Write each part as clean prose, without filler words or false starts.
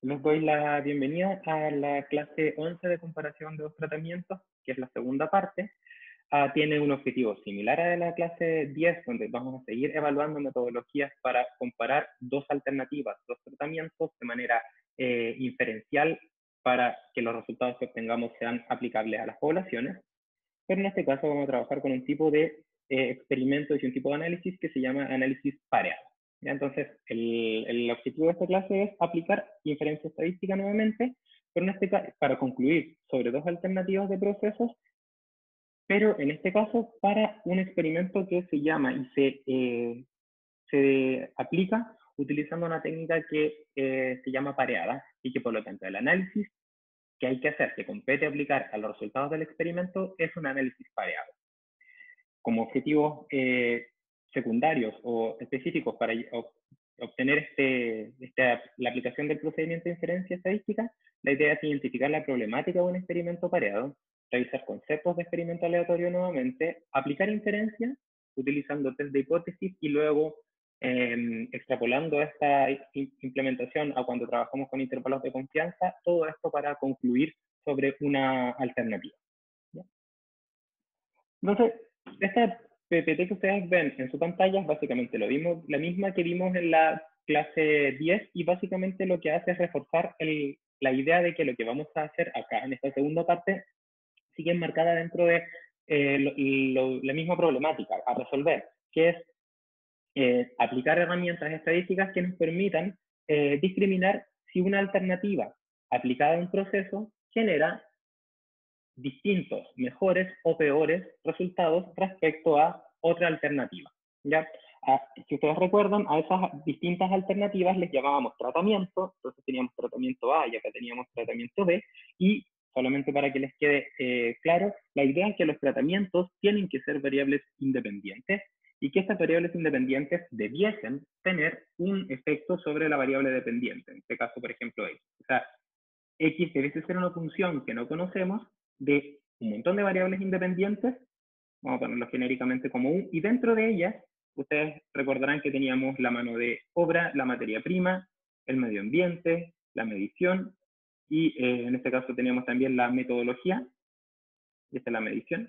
Les doy la bienvenida a la clase 11 de comparación de dos tratamientos, que es la segunda parte. Tiene un objetivo similar a la clase 10, donde vamos a seguir evaluando metodologías para comparar dos alternativas, dos tratamientos de manera inferencial para que los resultados que obtengamos sean aplicables a las poblaciones. Pero en este caso vamos a trabajar con un tipo de experimentos y un tipo de análisis que se llama análisis pareado. ¿Ya? Entonces, el objetivo de esta clase es aplicar inferencia estadística nuevamente, pero en este caso, para concluir sobre dos alternativas de procesos, pero en este caso para un experimento que se llama y se aplica utilizando una técnica que se llama pareada y que por lo tanto el análisis que hay que hacer, que compete aplicar a los resultados del experimento, es un análisis pareado. Como objetivos secundarios o específicos para obtener la aplicación del procedimiento de inferencia estadística, la idea es identificar la problemática de un experimento pareado, revisar conceptos de experimento aleatorio nuevamente, aplicar inferencia utilizando test de hipótesis y luego extrapolando esta implementación a cuando trabajamos con intervalos de confianza, todo esto para concluir sobre una alternativa. ¿Ya? Entonces, esta PPT que ustedes ven en su pantalla es básicamente lo mismo, la misma que vimos en la clase 10 y básicamente lo que hace es reforzar la idea de que lo que vamos a hacer acá en esta segunda parte sigue enmarcada dentro de la misma problemática a resolver, que es aplicar herramientas estadísticas que nos permitan discriminar si una alternativa aplicada a un proceso genera distintos, mejores o peores resultados respecto a otra alternativa. ¿Ya? Si ustedes recuerdan, a esas distintas alternativas les llamábamos tratamiento, entonces teníamos tratamiento A y acá teníamos tratamiento B, y solamente para que les quede claro, la idea es que los tratamientos tienen que ser variables independientes y que estas variables independientes debiesen tener un efecto sobre la variable dependiente, en este caso, por ejemplo, X. O sea, X debe ser una función que no conocemos de un montón de variables independientes, vamos a ponerlo genéricamente como U, y dentro de ellas, ustedes recordarán que teníamos la mano de obra, la materia prima, el medio ambiente, la medición, y en este caso teníamos también la metodología, y esta es la medición.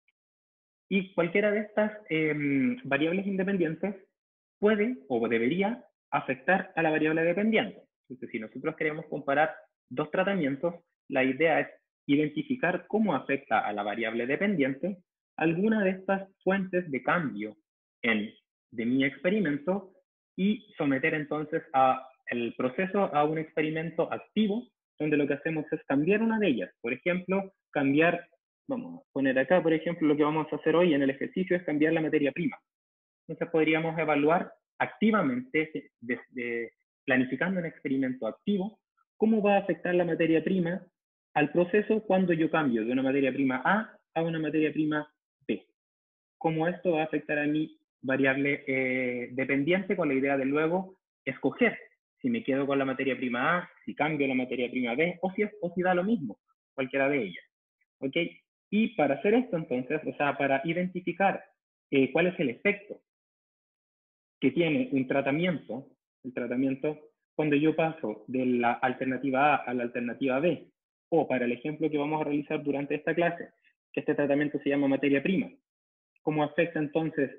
Y cualquiera de estas variables independientes puede o debería afectar a la variable dependiente. Entonces, si nosotros queremos comparar dos tratamientos, la idea es identificar cómo afecta a la variable dependiente alguna de estas fuentes de cambio de mi experimento y someter entonces el proceso a un experimento activo, donde lo que hacemos es cambiar una de ellas. Por ejemplo, vamos a poner acá, por ejemplo, lo que vamos a hacer hoy en el ejercicio es cambiar la materia prima. Entonces podríamos evaluar activamente, planificando un experimento activo, cómo va a afectar la materia prima al proceso cuando yo cambio de una materia prima a una materia prima B. Cómo esto va a afectar a mi variable dependiente, con la idea de luego escoger si me quedo con la materia prima A, si cambio la materia prima B, o si da lo mismo, cualquiera de ellas. ¿Ok? Y para hacer esto entonces, o sea, para identificar cuál es el efecto que tiene un tratamiento, el tratamiento cuando yo paso de la alternativa A a la alternativa B, o para el ejemplo que vamos a realizar durante esta clase, que este tratamiento se llama materia prima, cómo afecta entonces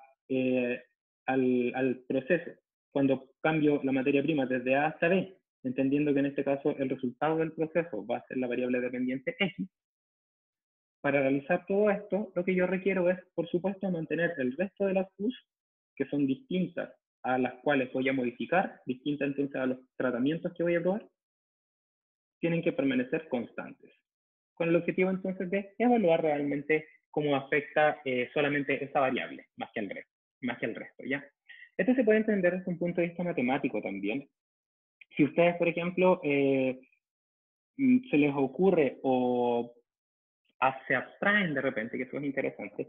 al proceso cuando cambio la materia prima desde A hasta B, entendiendo que en este caso el resultado del proceso va a ser la variable dependiente X. Para realizar todo esto, lo que yo requiero es, por supuesto, mantener el resto de las Qs, que son distintas a las cuales voy a modificar, distintas entonces a los tratamientos que voy a probar, tienen que permanecer constantes. Con el objetivo entonces de evaluar realmente cómo afecta solamente esa variable, más que el resto, ¿ya? Esto se puede entender desde un punto de vista matemático también. Si ustedes, por ejemplo, se les ocurre o se abstraen de repente, que eso es interesante,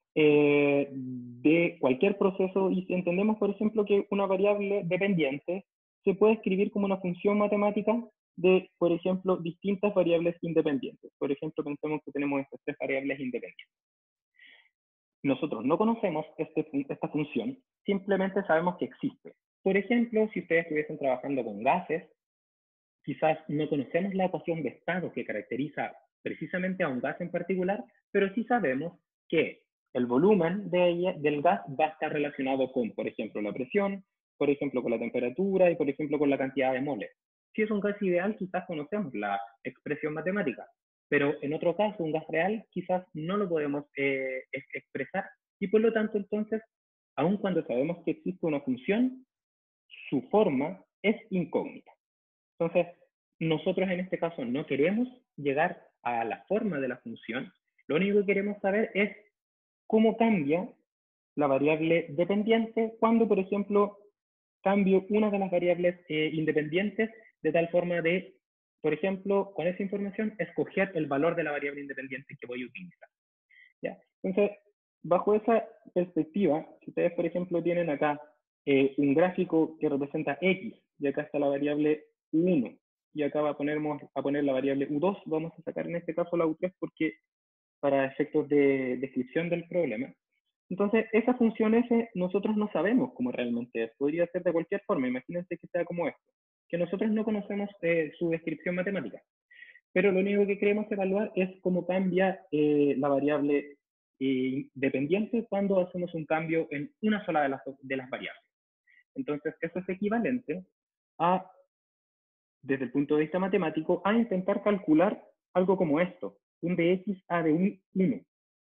de cualquier proceso y entendemos, por ejemplo, que una variable dependiente se puede escribir como una función matemática de, por ejemplo, distintas variables independientes. Por ejemplo, pensemos que tenemos estas tres variables independientes. Nosotros no conocemos esta función, simplemente sabemos que existe. Por ejemplo, si ustedes estuviesen trabajando con gases, quizás no conocemos la ecuación de estado que caracteriza precisamente a un gas en particular, pero sí sabemos que el volumen del gas va a estar relacionado con, por ejemplo, la presión, por ejemplo, con la temperatura y, por ejemplo, con la cantidad de moles. Si es un gas ideal, quizás conocemos la expresión matemática, pero en otro caso, un gas real, quizás no lo podemos expresar y por lo tanto, entonces, aun cuando sabemos que existe una función, su forma es incógnita. Entonces, nosotros en este caso no queremos llegar a la forma de la función, lo único que queremos saber es cómo cambia la variable dependiente cuando, por ejemplo, cambio una de las variables independientes de tal forma de, por ejemplo, con esa información, escoger el valor de la variable independiente que voy a utilizar. ¿Ya? Entonces, bajo esa perspectiva, si ustedes, por ejemplo, tienen acá un gráfico que representa X, y acá está la variable U1, y acá va a poner la variable U2, vamos a sacar en este caso la U3 porque para efectos de descripción del problema. Entonces, esa función S nosotros no sabemos cómo realmente es. Podría ser de cualquier forma. Imagínense que sea como esto, que nosotros no conocemos su descripción matemática. Pero lo único que queremos evaluar es cómo cambia la variable dependiente cuando hacemos un cambio en una sola de las variables. Entonces, eso es equivalente a, desde el punto de vista matemático, a intentar calcular algo como esto, un dx a de 1,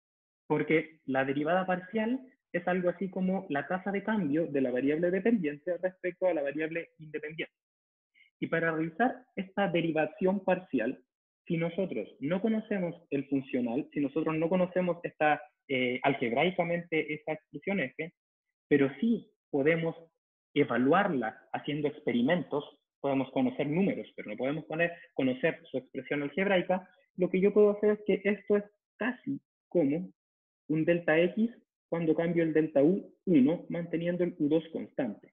porque la derivada parcial es algo así como la tasa de cambio de la variable dependiente respecto a la variable independiente. Y para realizar esta derivación parcial, si nosotros no conocemos el funcional, si nosotros no conocemos algebraicamente esta expresión f, pero sí podemos evaluarla haciendo experimentos, podemos conocer números, pero no podemos conocer su expresión algebraica, lo que yo puedo hacer es que esto es casi como un delta x cuando cambio el delta u1 manteniendo el u2 constante.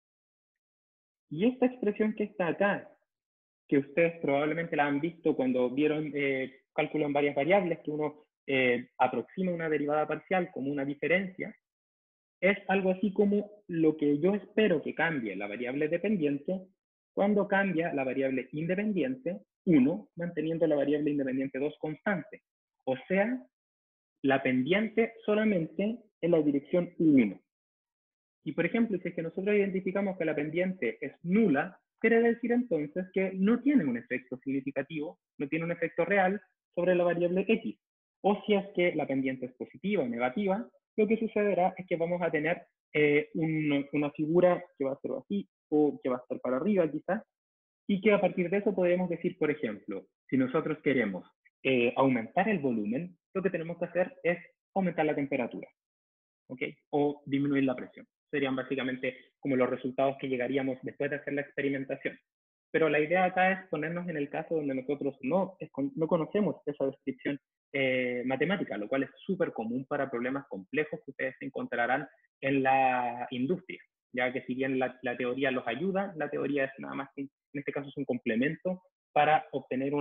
Y esta expresión que está acá, que ustedes probablemente la han visto cuando vieron cálculo en varias variables, que uno aproxima una derivada parcial como una diferencia, es algo así como lo que yo espero que cambie la variable dependiente cuando cambia la variable independiente 1, manteniendo la variable independiente 2 constante. O sea, la pendiente solamente en la dirección u1. Y por ejemplo, si es que nosotros identificamos que la pendiente es nula, quiere decir entonces que no tiene un efecto significativo, no tiene un efecto real sobre la variable x. O si es que la pendiente es positiva o negativa, lo que sucederá es que vamos a tener una figura que va a ser así o que va a estar para arriba quizás, y que a partir de eso podemos decir, por ejemplo, si nosotros queremos aumentar el volumen, lo que tenemos que hacer es aumentar la temperatura. ¿Ok? O disminuir la presión. Serían básicamente como los resultados que llegaríamos después de hacer la experimentación. Pero la idea acá es ponernos en el caso donde nosotros no conocemos esa descripción matemática, lo cual es súper común para problemas complejos que ustedes encontrarán en la industria, ya que si bien la teoría los ayuda, la teoría es nada más que, en este caso es un complemento para obtener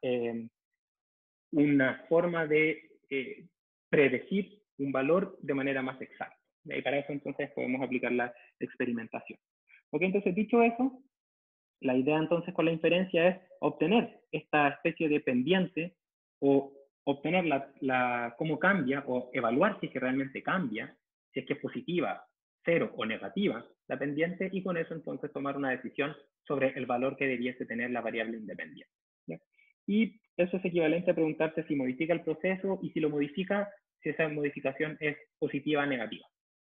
una forma de predecir un valor de manera más exacta. Y para eso entonces podemos aplicar la experimentación. Ok, entonces dicho eso, la idea entonces con la inferencia es obtener esta especie de pendiente o obtener cómo cambia o evaluar si es que realmente cambia, si es que es positiva, cero o negativa la pendiente y con eso entonces tomar una decisión sobre el valor que debiese tener la variable independiente. ¿Ya? Y eso es equivalente a preguntarse si modifica el proceso y si lo modifica, si esa modificación es positiva o negativa.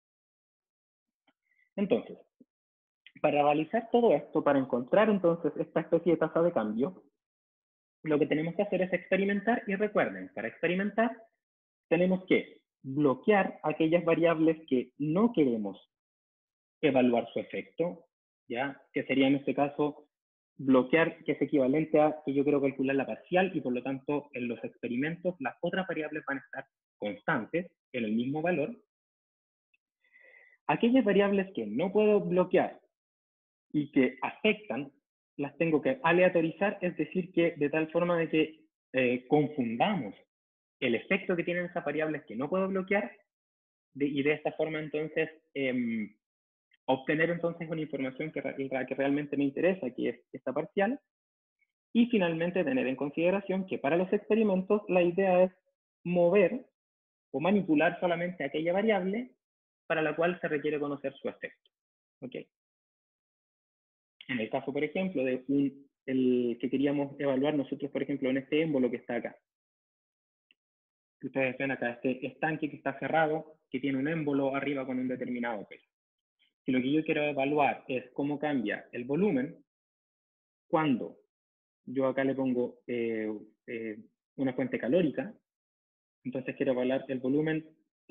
Entonces, para realizar todo esto, para encontrar entonces esta especie de tasa de cambio, lo que tenemos que hacer es experimentar y recuerden, para experimentar tenemos que bloquear aquellas variables que no queremos evaluar su efecto, ¿ya? Que sería en este caso bloquear, que es equivalente a que yo quiero calcular la parcial y por lo tanto en los experimentos las otras variables van a estar constantes en el mismo valor. Aquellas variables que no puedo bloquear y que afectan, las tengo que aleatorizar, es decir, que de tal forma de que confundamos el efecto que tienen esas variables que no puedo bloquear y de esta forma entonces obtener entonces una información que realmente me interesa, que es esta parcial, Y finalmente tener en consideración que para los experimentos la idea es mover o manipular solamente aquella variable para la cual se requiere conocer su efecto. ¿Okay? En el caso, por ejemplo, de el que queríamos evaluar nosotros, por ejemplo, en este émbolo que está acá. Que ustedes ven acá, este estanque que está cerrado, que tiene un émbolo arriba con un determinado peso. Si lo que yo quiero evaluar es cómo cambia el volumen, cuando yo acá le pongo una fuente calórica, entonces quiero evaluar el volumen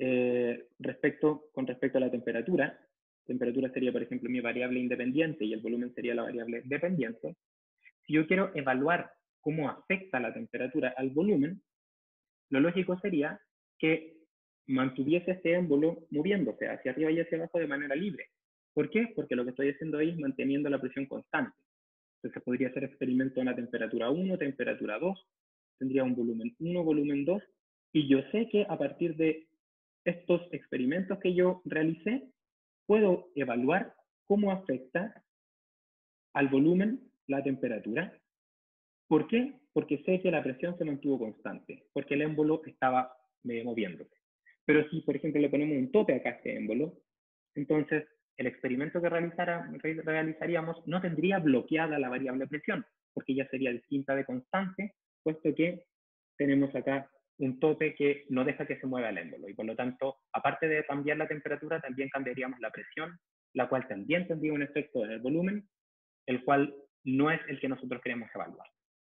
con respecto a la temperatura. Temperatura sería, por ejemplo, mi variable independiente y el volumen sería la variable dependiente. Si yo quiero evaluar cómo afecta la temperatura al volumen, lo lógico sería que mantuviese este émbolo moviéndose hacia arriba y hacia abajo de manera libre. ¿Por qué? Porque lo que estoy haciendo ahí es manteniendo la presión constante. Entonces podría hacer experimento a una temperatura 1, temperatura 2, tendría un volumen 1, volumen 2, y yo sé que a partir de estos experimentos que yo realicé, puedo evaluar cómo afecta al volumen la temperatura. ¿Por qué? Porque sé que la presión se mantuvo constante, porque el émbolo estaba moviéndose. Pero si, por ejemplo, le ponemos un tope acá a este émbolo, entonces el experimento que realizaríamos no tendría bloqueada la variable presión, porque ya sería distinta de constante, puesto que tenemos acá un tope que no deja que se mueva el émbolo. Y por lo tanto, aparte de cambiar la temperatura, también cambiaríamos la presión, la cual también tendría un efecto en el volumen, el cual no es el que nosotros queremos evaluar.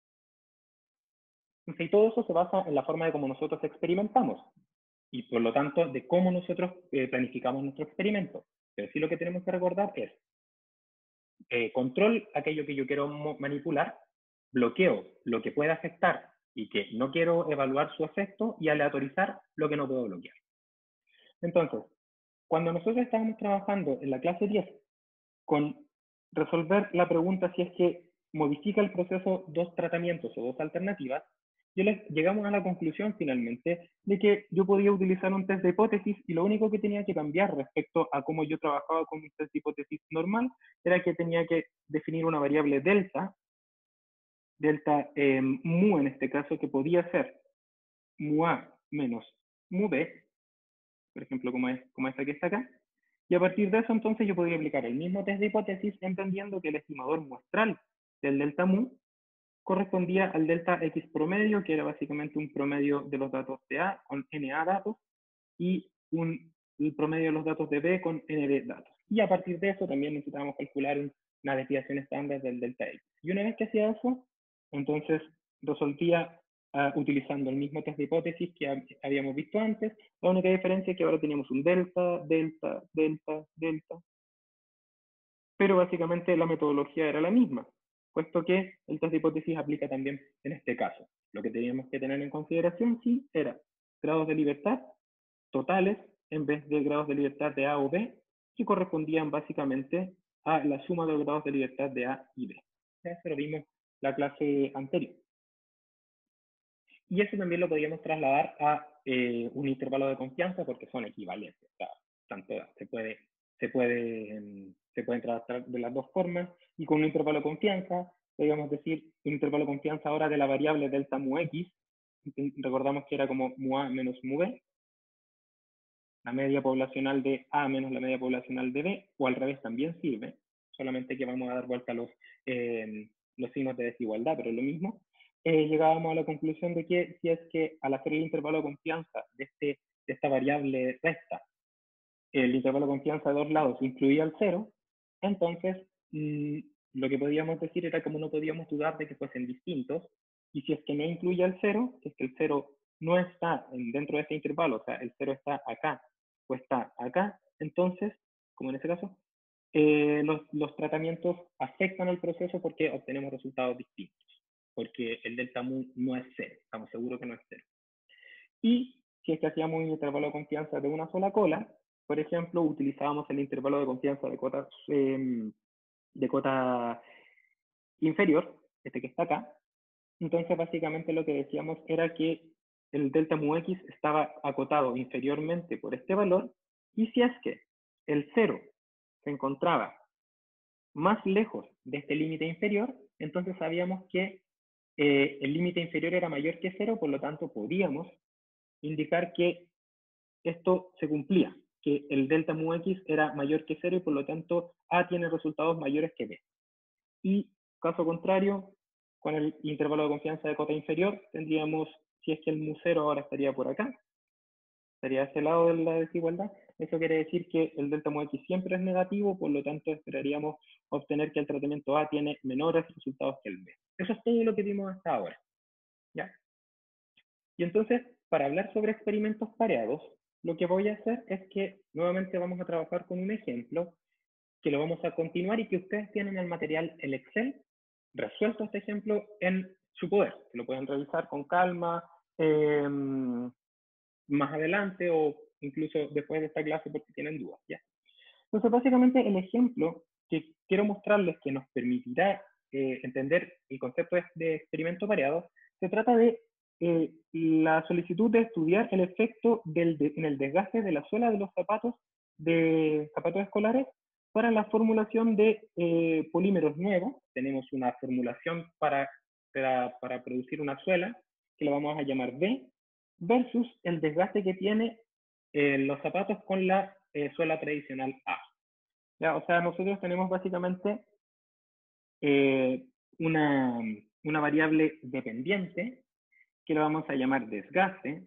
Y todo eso se basa en la forma de cómo nosotros experimentamos y por lo tanto de cómo nosotros planificamos nuestro experimento. Pero sí lo que tenemos que recordar es control aquello que yo quiero manipular, bloqueo lo que pueda afectar y que no quiero evaluar su efecto y aleatorizar lo que no puedo bloquear. Entonces, cuando nosotros estábamos trabajando en la clase 10 con resolver la pregunta si es que modifica el proceso dos tratamientos o dos alternativas, llegamos a la conclusión finalmente de que yo podía utilizar un test de hipótesis y lo único que tenía que cambiar respecto a cómo yo trabajaba con mi test de hipótesis normal era que tenía que definir una variable delta mu en este caso, que podía ser mu a menos mu b, por ejemplo, como esta que está acá, y a partir de eso entonces yo podía aplicar el mismo test de hipótesis entendiendo que el estimador muestral del delta mu correspondía al delta X promedio, que era básicamente un promedio de los datos de A con NA datos y el promedio de los datos de B con NB datos. Y a partir de eso también necesitábamos calcular una desviación estándar del delta X. Y una vez que hacía eso, entonces resolvía utilizando el mismo test de hipótesis que habíamos visto antes. La única diferencia es que ahora teníamos un delta, delta, delta, delta. Pero básicamente la metodología era la misma, puesto que el test de hipótesis aplica también en este caso. Lo que teníamos que tener en consideración, sí, era grados de libertad totales en vez de grados de libertad de A o B, que correspondían básicamente a la suma de los grados de libertad de A y B. Eso lo vimos la clase anterior. Y eso también lo podríamos trasladar a un intervalo de confianza porque son equivalentes. O sea, tanto se pueden tratar de las dos formas, y con un intervalo de confianza, podríamos decir un intervalo de confianza ahora de la variable delta mu x, recordamos que era como mu a menos mu b, la media poblacional de A menos la media poblacional de B, o al revés también sirve, solamente que vamos a dar vuelta a los signos de desigualdad, pero es lo mismo. Llegábamos a la conclusión de que si es que al hacer el intervalo de confianza de esta variable recta, el intervalo de confianza de dos lados incluía el cero, entonces lo que podíamos decir era como no podíamos dudar de que fuesen distintos, y si es que no incluye el cero, si es que el cero no está dentro de este intervalo, o sea, el cero está acá o está acá, entonces, como en este caso, los tratamientos afectan al proceso porque obtenemos resultados distintos, porque el delta mu no es cero, estamos seguros que no es cero. Y si es que hacíamos un intervalo de confianza de una sola cola, por ejemplo, utilizábamos el intervalo de confianza de cota inferior, este que está acá. Entonces, básicamente lo que decíamos era que el delta mu x estaba acotado inferiormente por este valor, y si es que el cero se encontraba más lejos de este límite inferior, entonces sabíamos que el límite inferior era mayor que 0, por lo tanto podíamos indicar que esto se cumplía, que el delta mu x era mayor que 0 y por lo tanto A tiene resultados mayores que B. Y caso contrario, con el intervalo de confianza de cota inferior, tendríamos, si es que el mu 0 ahora estaría por acá, estaría a ese lado de la desigualdad, eso quiere decir que el delta mu x siempre es negativo, por lo tanto esperaríamos obtener que el tratamiento A tiene menores resultados que el B. Eso es todo lo que vimos hasta ahora, ¿ya? Y entonces, para hablar sobre experimentos pareados, lo que voy a hacer es que nuevamente vamos a trabajar con un ejemplo que lo vamos a continuar y que ustedes tienen el material, el Excel, resuelto este ejemplo en su poder, que lo pueden revisar con calma más adelante o incluso después de esta clase porque tienen dudas, ¿ya? Entonces, básicamente el ejemplo que quiero mostrarles que nos permitirá entender el concepto de experimento pareado, se trata de la solicitud de estudiar el efecto en el desgaste de la suela de los zapatos escolares para la formulación de polímeros nuevos. Tenemos una formulación para producir una suela que la vamos a llamar B, versus el desgaste que tiene los zapatos con la suela tradicional A. ¿Ya? O sea, nosotros tenemos básicamente eh, una, una variable dependiente que la vamos a llamar desgaste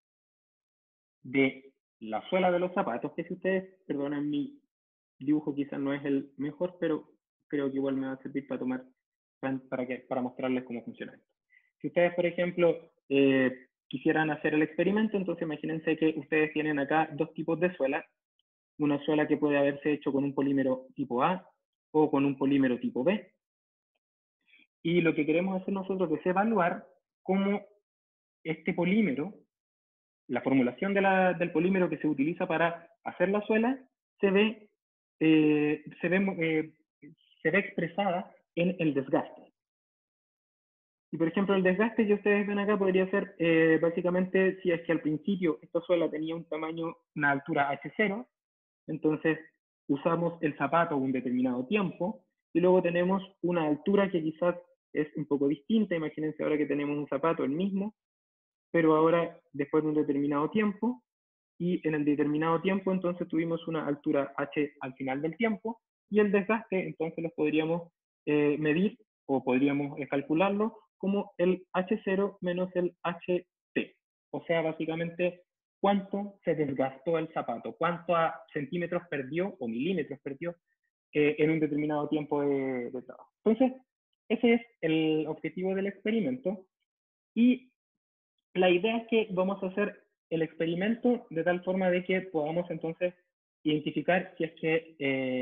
de la suela de los zapatos, que si ustedes, perdonen mi dibujo quizás no es el mejor, pero creo que igual me va a servir para mostrarles cómo funciona esto. Si ustedes, por ejemplo, quisieran hacer el experimento, entonces imagínense que ustedes tienen acá dos tipos de suela. Una suela que puede haberse hecho con un polímero tipo A o con un polímero tipo B. Y lo que queremos hacer nosotros es evaluar cómo este polímero, la formulación del polímero que se utiliza para hacer la suela, se ve, eh, se ve, eh, se ve expresada en el desgaste. Y por ejemplo, el desgaste que ustedes ven acá podría ser básicamente si es que al principio esta suela tenía un tamaño, una altura H0, entonces usamos el zapato un determinado tiempo y luego tenemos una altura que quizás es un poco distinta. Imagínense ahora que tenemos un zapato el mismo, pero ahora después de un determinado tiempo, y en el determinado tiempo entonces tuvimos una altura H al final del tiempo, y el desgaste entonces lo podríamos medir o podríamos calcularlo como el H0 menos el HT. O sea, básicamente cuánto se desgastó el zapato, cuántos centímetros perdió o milímetros perdió en un determinado tiempo de trabajo. Entonces, ese es el objetivo del experimento y la idea es que vamos a hacer el experimento de tal forma de que podamos entonces identificar si es que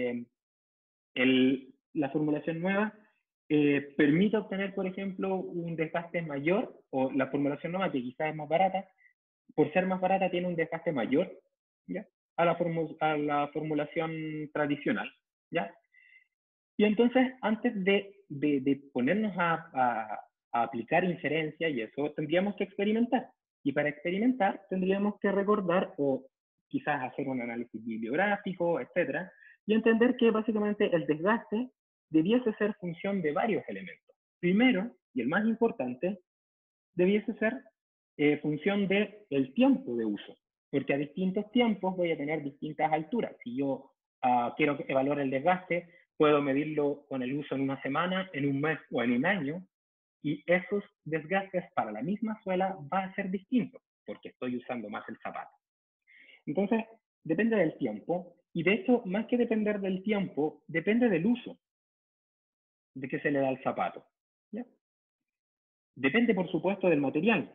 la formulación nueva permite obtener, por ejemplo, un desgaste mayor, o la formulación nueva que quizás es más barata, por ser más barata tiene un desgaste mayor, ¿ya? A la formulación tradicional, ¿ya? Y entonces, antes de ponernos a aplicar inferencia y eso, tendríamos que experimentar. Y para experimentar, tendríamos que recordar o quizás hacer un análisis bibliográfico, etcétera, y entender que básicamente el desgaste debiese ser función de varios elementos. Primero, y el más importante, debiese ser función del tiempo de uso, porque a distintos tiempos voy a tener distintas alturas. Si yo quiero evaluar el desgaste, puedo medirlo con el uso en una semana, en un mes o en un año, y esos desgastes para la misma suela va a ser distintos, porque estoy usando más el zapato. Entonces, depende del tiempo, y de hecho, más que depender del tiempo, depende del uso de que se le da al zapato. ¿Ya? Depende, por supuesto, del material.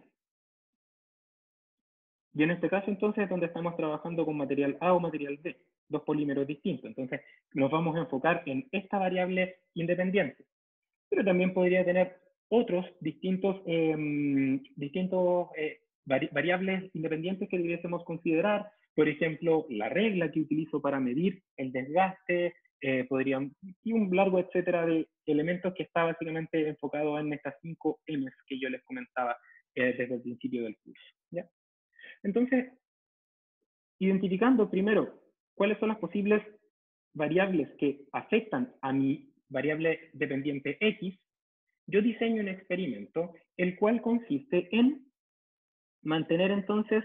Y en este caso, entonces, es donde estamos trabajando con material A o material B, dos polímeros distintos. Entonces, nos vamos a enfocar en esta variable independiente. Pero también podría tener otros variables independientes que debiésemos considerar. Por ejemplo, la regla que utilizo para medir el desgaste, y un largo etcétera de elementos que está básicamente enfocado en estas 5 M's que yo les comentaba desde el principio del curso. ¿Ya? Entonces, identificando primero cuáles son las posibles variables que afectan a mi variable dependiente X, yo diseño un experimento, el cual consiste en mantener entonces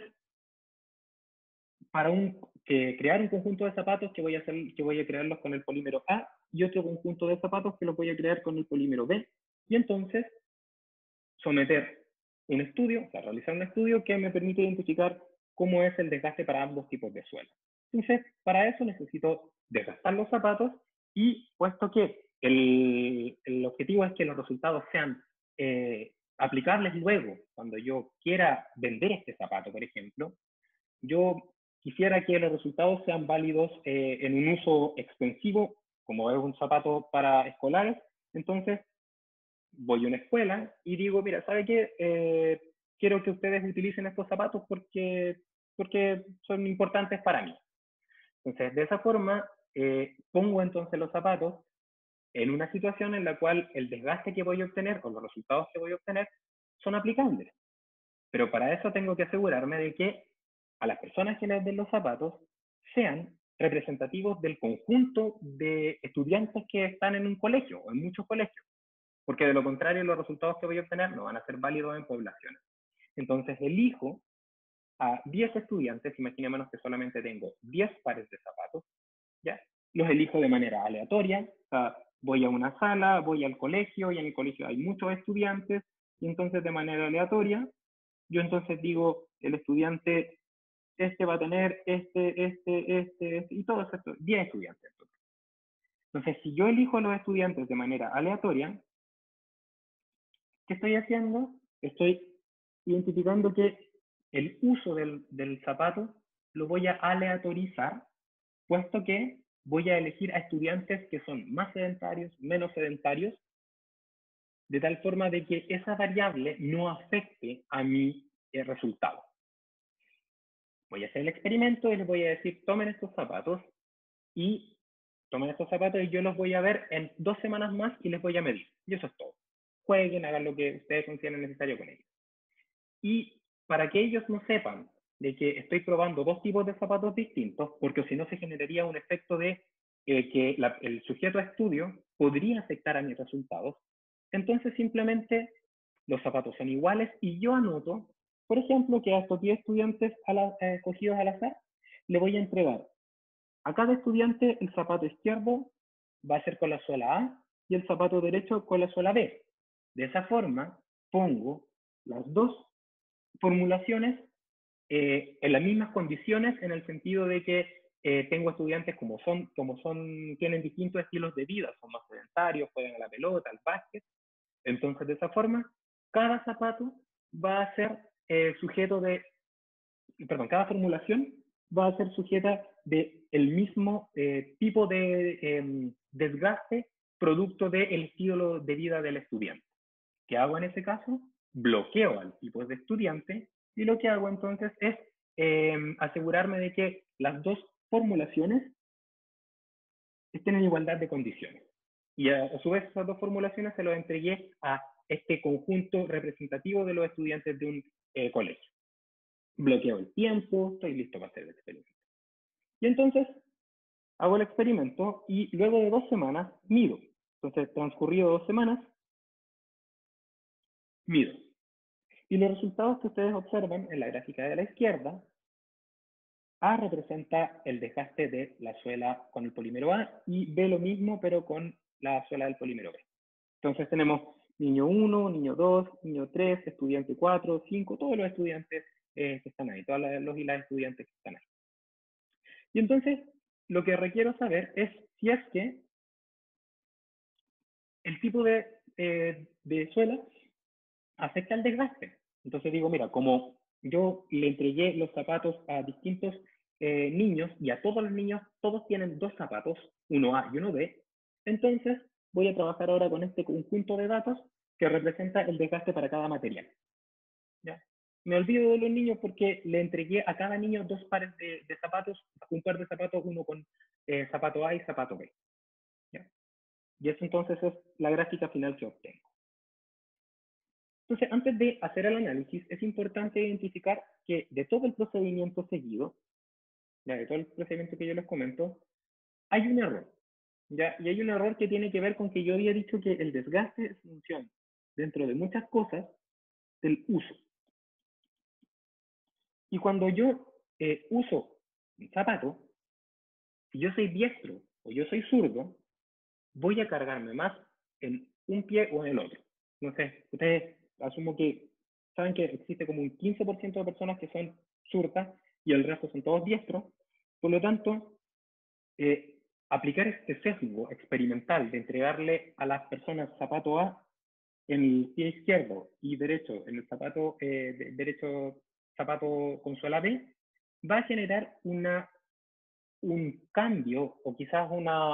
para crear un conjunto de zapatos que voy a crearlos con el polímero A y otro conjunto de zapatos que los voy a crear con el polímero B. Y entonces someter un estudio, o sea, realizar un estudio que me permite identificar cómo es el desgaste para ambos tipos de suelo. Entonces, para eso necesito desgastar los zapatos y puesto que el objetivo es que los resultados sean aplicables luego, cuando yo quiera vender este zapato, por ejemplo, yo quisiera que los resultados sean válidos en un uso extensivo, como es un zapato para escolares. Entonces, voy a una escuela y digo, mira, ¿sabe qué? Quiero que ustedes utilicen estos zapatos porque son importantes para mí. Entonces, de esa forma, pongo entonces los zapatos en una situación en la cual el desgaste que voy a obtener o los resultados que voy a obtener son aplicables. Pero para eso tengo que asegurarme de que a las personas que les den los zapatos sean representativos del conjunto de estudiantes que están en un colegio o en muchos colegios, porque de lo contrario los resultados que voy a obtener no van a ser válidos en poblaciones. Entonces elijo a 10 estudiantes, imaginémonos que solamente tengo 10 pares de zapatos, ¿ya? Los elijo de manera aleatoria, o sea, voy a una sala, voy al colegio y en el colegio hay muchos estudiantes y entonces de manera aleatoria yo entonces digo, el estudiante, este va a tener este, y todos estos, 10 estudiantes. Entonces, si yo elijo a los estudiantes de manera aleatoria, ¿qué estoy haciendo? Estoy identificando que el uso del zapato lo voy a aleatorizar, puesto que voy a elegir a estudiantes que son más sedentarios, menos sedentarios, de tal forma de que esa variable no afecte a mi resultado. Voy a hacer el experimento y les voy a decir, tomen estos zapatos y yo los voy a ver en 2 semanas más y les voy a medir. Y eso es todo. Jueguen, hagan lo que ustedes consideren necesario con ellos. Y para que ellos no sepan de que estoy probando 2 tipos de zapatos distintos, porque si no se generaría un efecto de que el sujeto a estudio podría afectar a mis resultados, entonces simplemente los zapatos son iguales y yo anoto, por ejemplo, que a estos 10 estudiantes escogidos al azar, le voy a entregar a cada estudiante el zapato izquierdo va a ser con la suela A y el zapato derecho con la suela B. De esa forma, pongo las dos formulaciones en las mismas condiciones en el sentido de que tengo estudiantes tienen distintos estilos de vida, son más sedentarios, juegan a la pelota, al básquet. Entonces, de esa forma, cada zapato va a ser cada formulación va a ser sujeta del mismo tipo de desgaste producto del estilo de vida del estudiante. ¿Qué hago en ese caso? Bloqueo al tipo de estudiante y lo que hago entonces es asegurarme de que las dos formulaciones estén en igualdad de condiciones. Y a su vez esas dos formulaciones se los entregué a este conjunto representativo de los estudiantes de un colegio. Bloqueo el tiempo, estoy listo para hacer el experimento. Y entonces hago el experimento y luego de 2 semanas mido. Entonces, transcurrido 2 semanas, mido. Y los resultados que ustedes observan en la gráfica de la izquierda, A representa el desgaste de la suela con el polímero A y B lo mismo, pero con la suela del polímero B. Entonces tenemos niño 1, niño 2, niño 3, estudiante 4, 5, todos los estudiantes que están ahí, todos los y las estudiantes que están ahí. Y entonces, lo que requiero saber es si es que el tipo de suela afecta al desgaste. Entonces digo, mira, como yo le entregué los zapatos a distintos niños y a todos los niños, todos tienen 2 zapatos, uno A y uno B, entonces voy a trabajar ahora con este conjunto de datos que representa el desgaste para cada material. ¿Ya? Me olvido de los niños porque le entregué a cada niño 2 pares de zapatos, un par de zapatos, uno con zapato A y zapato B. ¿Ya? Y eso entonces es la gráfica final que obtengo. Entonces, antes de hacer el análisis, es importante identificar que de todo el procedimiento seguido, ya de todo el procedimiento que yo les comento, hay un error. ¿Ya? Y hay un error que tiene que ver con que yo había dicho que el desgaste es función dentro de muchas cosas, del uso. Y cuando yo uso un zapato, si yo soy diestro o yo soy zurdo, voy a cargarme más en un pie o en el otro. No sé, ustedes asumo que saben que existe como un 15% de personas que son zurdas y el resto son todos diestros. Por lo tanto, aplicar este sesgo experimental de entregarle a las personas zapato A en el pie izquierdo y derecho en el zapato derecho zapato con suela B va a generar un cambio o quizás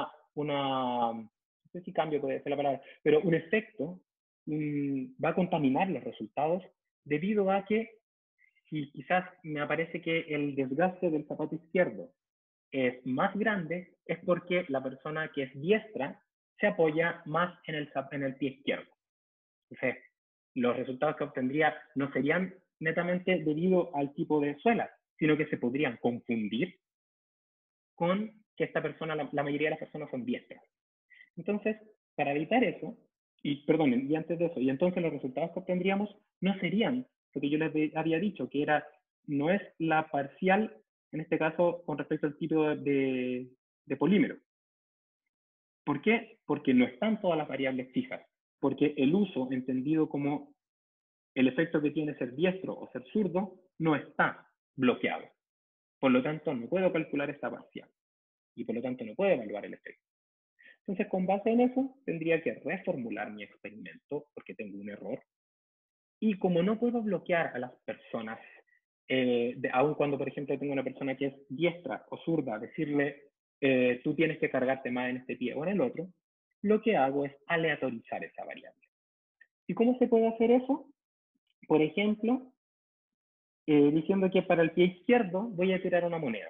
no sé si cambio puede ser la palabra, pero un efecto va a contaminar los resultados debido a que si quizás me aparece que el desgaste del zapato izquierdo es más grande, es porque la persona que es diestra se apoya más en el pie izquierdo. Entonces, los resultados que obtendría no serían netamente debido al tipo de suela, sino que se podrían confundir con que esta persona, la mayoría de las personas son diestras. Entonces, para evitar eso, y perdonen, y antes de eso, y entonces los resultados que obtendríamos no serían lo que yo les había dicho, que era, no es la parcial, en este caso, con respecto al tipo de polímero. ¿Por qué? Porque no están todas las variables fijas, porque el uso, entendido como el efecto que tiene ser diestro o ser zurdo, no está bloqueado. Por lo tanto, no puedo calcular esta parcial y por lo tanto no puedo evaluar el efecto. Entonces, con base en eso, tendría que reformular mi experimento porque tengo un error. Y como no puedo bloquear a las personas, aun cuando, por ejemplo, tengo una persona que es diestra o zurda, decirle, tú tienes que cargarte más en este pie o en el otro, lo que hago es aleatorizar esa variable. ¿Y cómo se puede hacer eso? Por ejemplo, diciendo que para el pie izquierdo voy a tirar una moneda.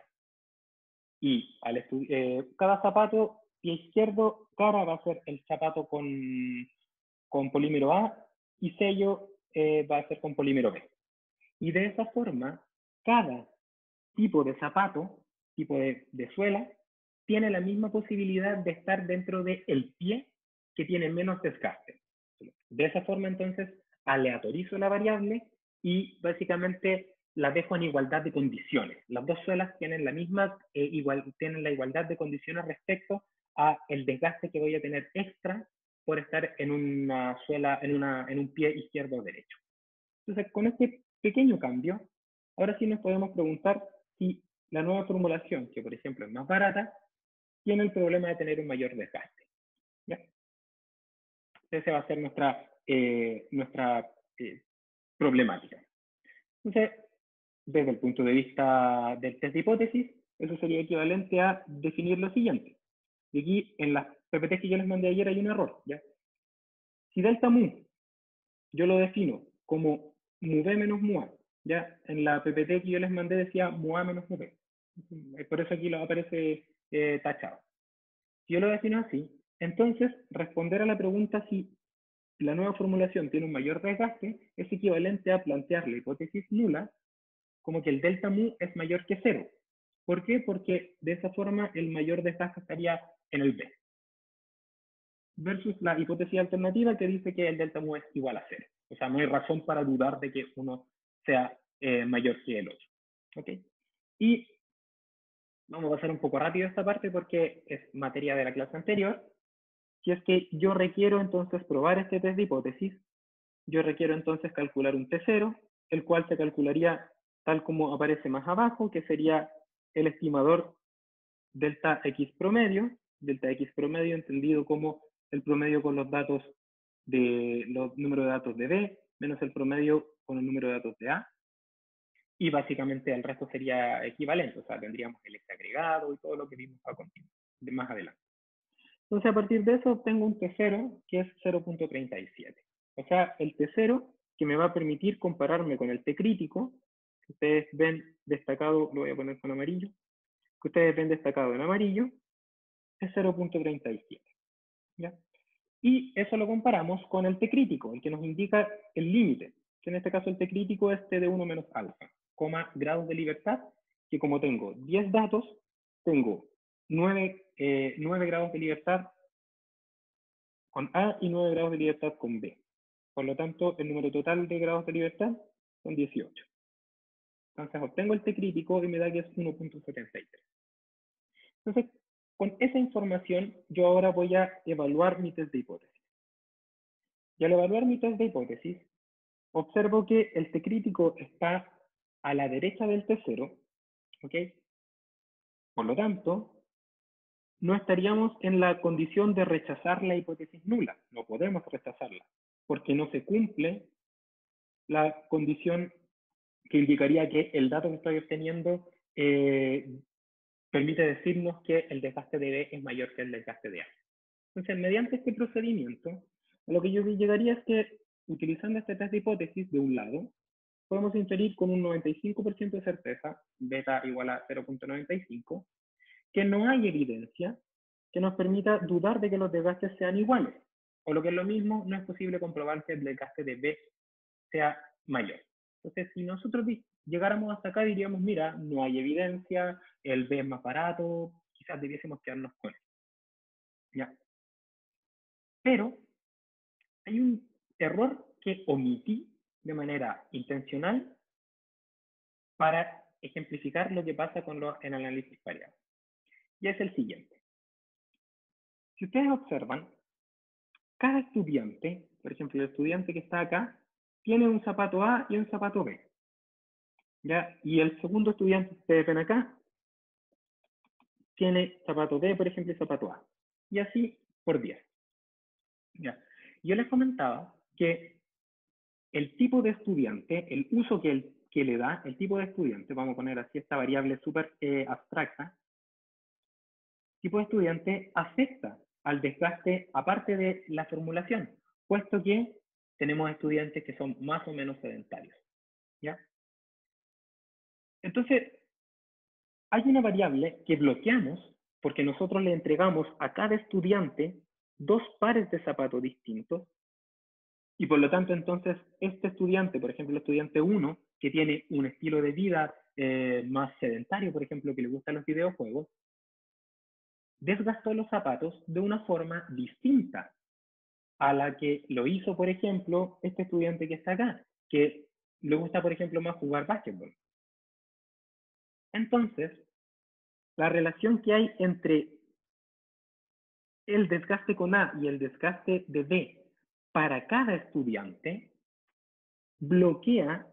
Y cada zapato, pie izquierdo, cara va a ser el zapato con polímero A y sello va a ser con polímero B. Y de esa forma, cada tipo de zapato, tipo de suela, tiene la misma posibilidad de estar dentro del pie que tiene menos desgaste. De esa forma, entonces, aleatorizo la variable y básicamente la dejo en igualdad de condiciones. Las dos suelas tienen la misma, tienen la igualdad de condiciones respecto a el desgaste que voy a tener extra por estar en una suela, en un pie izquierdo o derecho. Entonces, con este pequeño cambio, ahora sí nos podemos preguntar si la nueva formulación, que por ejemplo es más barata, tiene el problema de tener un mayor desgaste. ¿Ya? Esa va a ser nuestra problemática. Entonces, desde el punto de vista del test de hipótesis, eso sería equivalente a definir lo siguiente. Y aquí, en las PPT que yo les mandé ayer, hay un error. ¿Ya? Si delta mu yo lo defino como mu b menos mu a, ¿ya? En la PPT que yo les mandé decía mu a menos mu b. Por eso aquí lo aparece tachado. Si yo lo defino así, entonces responder a la pregunta si la nueva formulación tiene un mayor desgaste es equivalente a plantear la hipótesis nula como que el delta mu es mayor que 0. ¿Por qué? Porque de esa forma el mayor desgaste estaría en el B. Versus la hipótesis alternativa que dice que el delta mu es igual a 0. O sea, no hay razón para dudar de que uno sea mayor que el otro. ¿Ok? Y vamos a pasar un poco rápido esta parte porque es materia de la clase anterior. Si es que yo requiero entonces probar este test de hipótesis, yo requiero entonces calcular un T0, el cual se calcularía tal como aparece más abajo, que sería el estimador delta X promedio entendido como el promedio con los datos de los números de datos de B, menos el promedio con el número de datos de A, y básicamente el resto sería equivalente, o sea, tendríamos el eje agregado y todo lo que vimos a continuación, más adelante. Entonces, a partir de eso, obtengo un T0 que es 0.37. O sea, el T0 que me va a permitir compararme con el T crítico, que ustedes ven destacado, lo voy a poner con amarillo, que ustedes ven destacado en amarillo, es 0.37. ¿Ya? Y eso lo comparamos con el T crítico, el que nos indica el límite, que en este caso el T crítico es T de 1 menos alfa, grados de libertad, que como tengo 10 datos, tengo 9 grados de libertad con A y 9 grados de libertad con B. Por lo tanto, el número total de grados de libertad son 18. Entonces obtengo el T crítico y me da que es 1.73. Entonces, con esa información, yo ahora voy a evaluar mi test de hipótesis. Y al evaluar mi test de hipótesis, observo que el T crítico está a la derecha del T0, ¿ok? Por lo tanto, no estaríamos en la condición de rechazar la hipótesis nula. No podemos rechazarla, porque no se cumple la condición que indicaría que el dato que estoy obteniendo permite decirnos que el desgaste de B es mayor que el desgaste de A. Entonces, mediante este procedimiento, a lo que yo llegaría es que, utilizando este test de hipótesis, de un lado, podemos inferir con un 95% de certeza, beta igual a 0.95, que no hay evidencia que nos permita dudar de que los desgastes sean iguales. O lo que es lo mismo, no es posible comprobar que el desgaste de B sea mayor. Entonces, si nosotros llegáramos hasta acá, diríamos, mira, no hay evidencia, el B es más barato, quizás debiésemos quedarnos con él. ¿Ya? Pero hay un error que omití de manera intencional para ejemplificar lo que pasa con el análisis variable. Y es el siguiente. Si ustedes observan, cada estudiante, por ejemplo, el estudiante que está acá, tiene un zapato A y un zapato B. ¿Ya? Y el segundo estudiante que ustedes ven acá, tiene zapato B, por ejemplo, y zapato A. Y así por 10. ¿Ya? Yo les comentaba que el tipo de estudiante, el uso que le da, el tipo de estudiante, vamos a poner así esta variable súper abstracta, tipo de estudiante afecta al desgaste aparte de la formulación, puesto que tenemos estudiantes que son más o menos sedentarios. ¿Ya? Entonces, hay una variable que bloqueamos porque nosotros le entregamos a cada estudiante 2 pares de zapatos distintos y por lo tanto entonces este estudiante, por ejemplo el estudiante 1, que tiene un estilo de vida más sedentario, por ejemplo, que le gustan los videojuegos, desgastó los zapatos de una forma distinta a la que lo hizo, por ejemplo, este estudiante que está acá, que le gusta, por ejemplo, más jugar básquetbol. Entonces, la relación que hay entre el desgaste con A y el desgaste de B para cada estudiante bloquea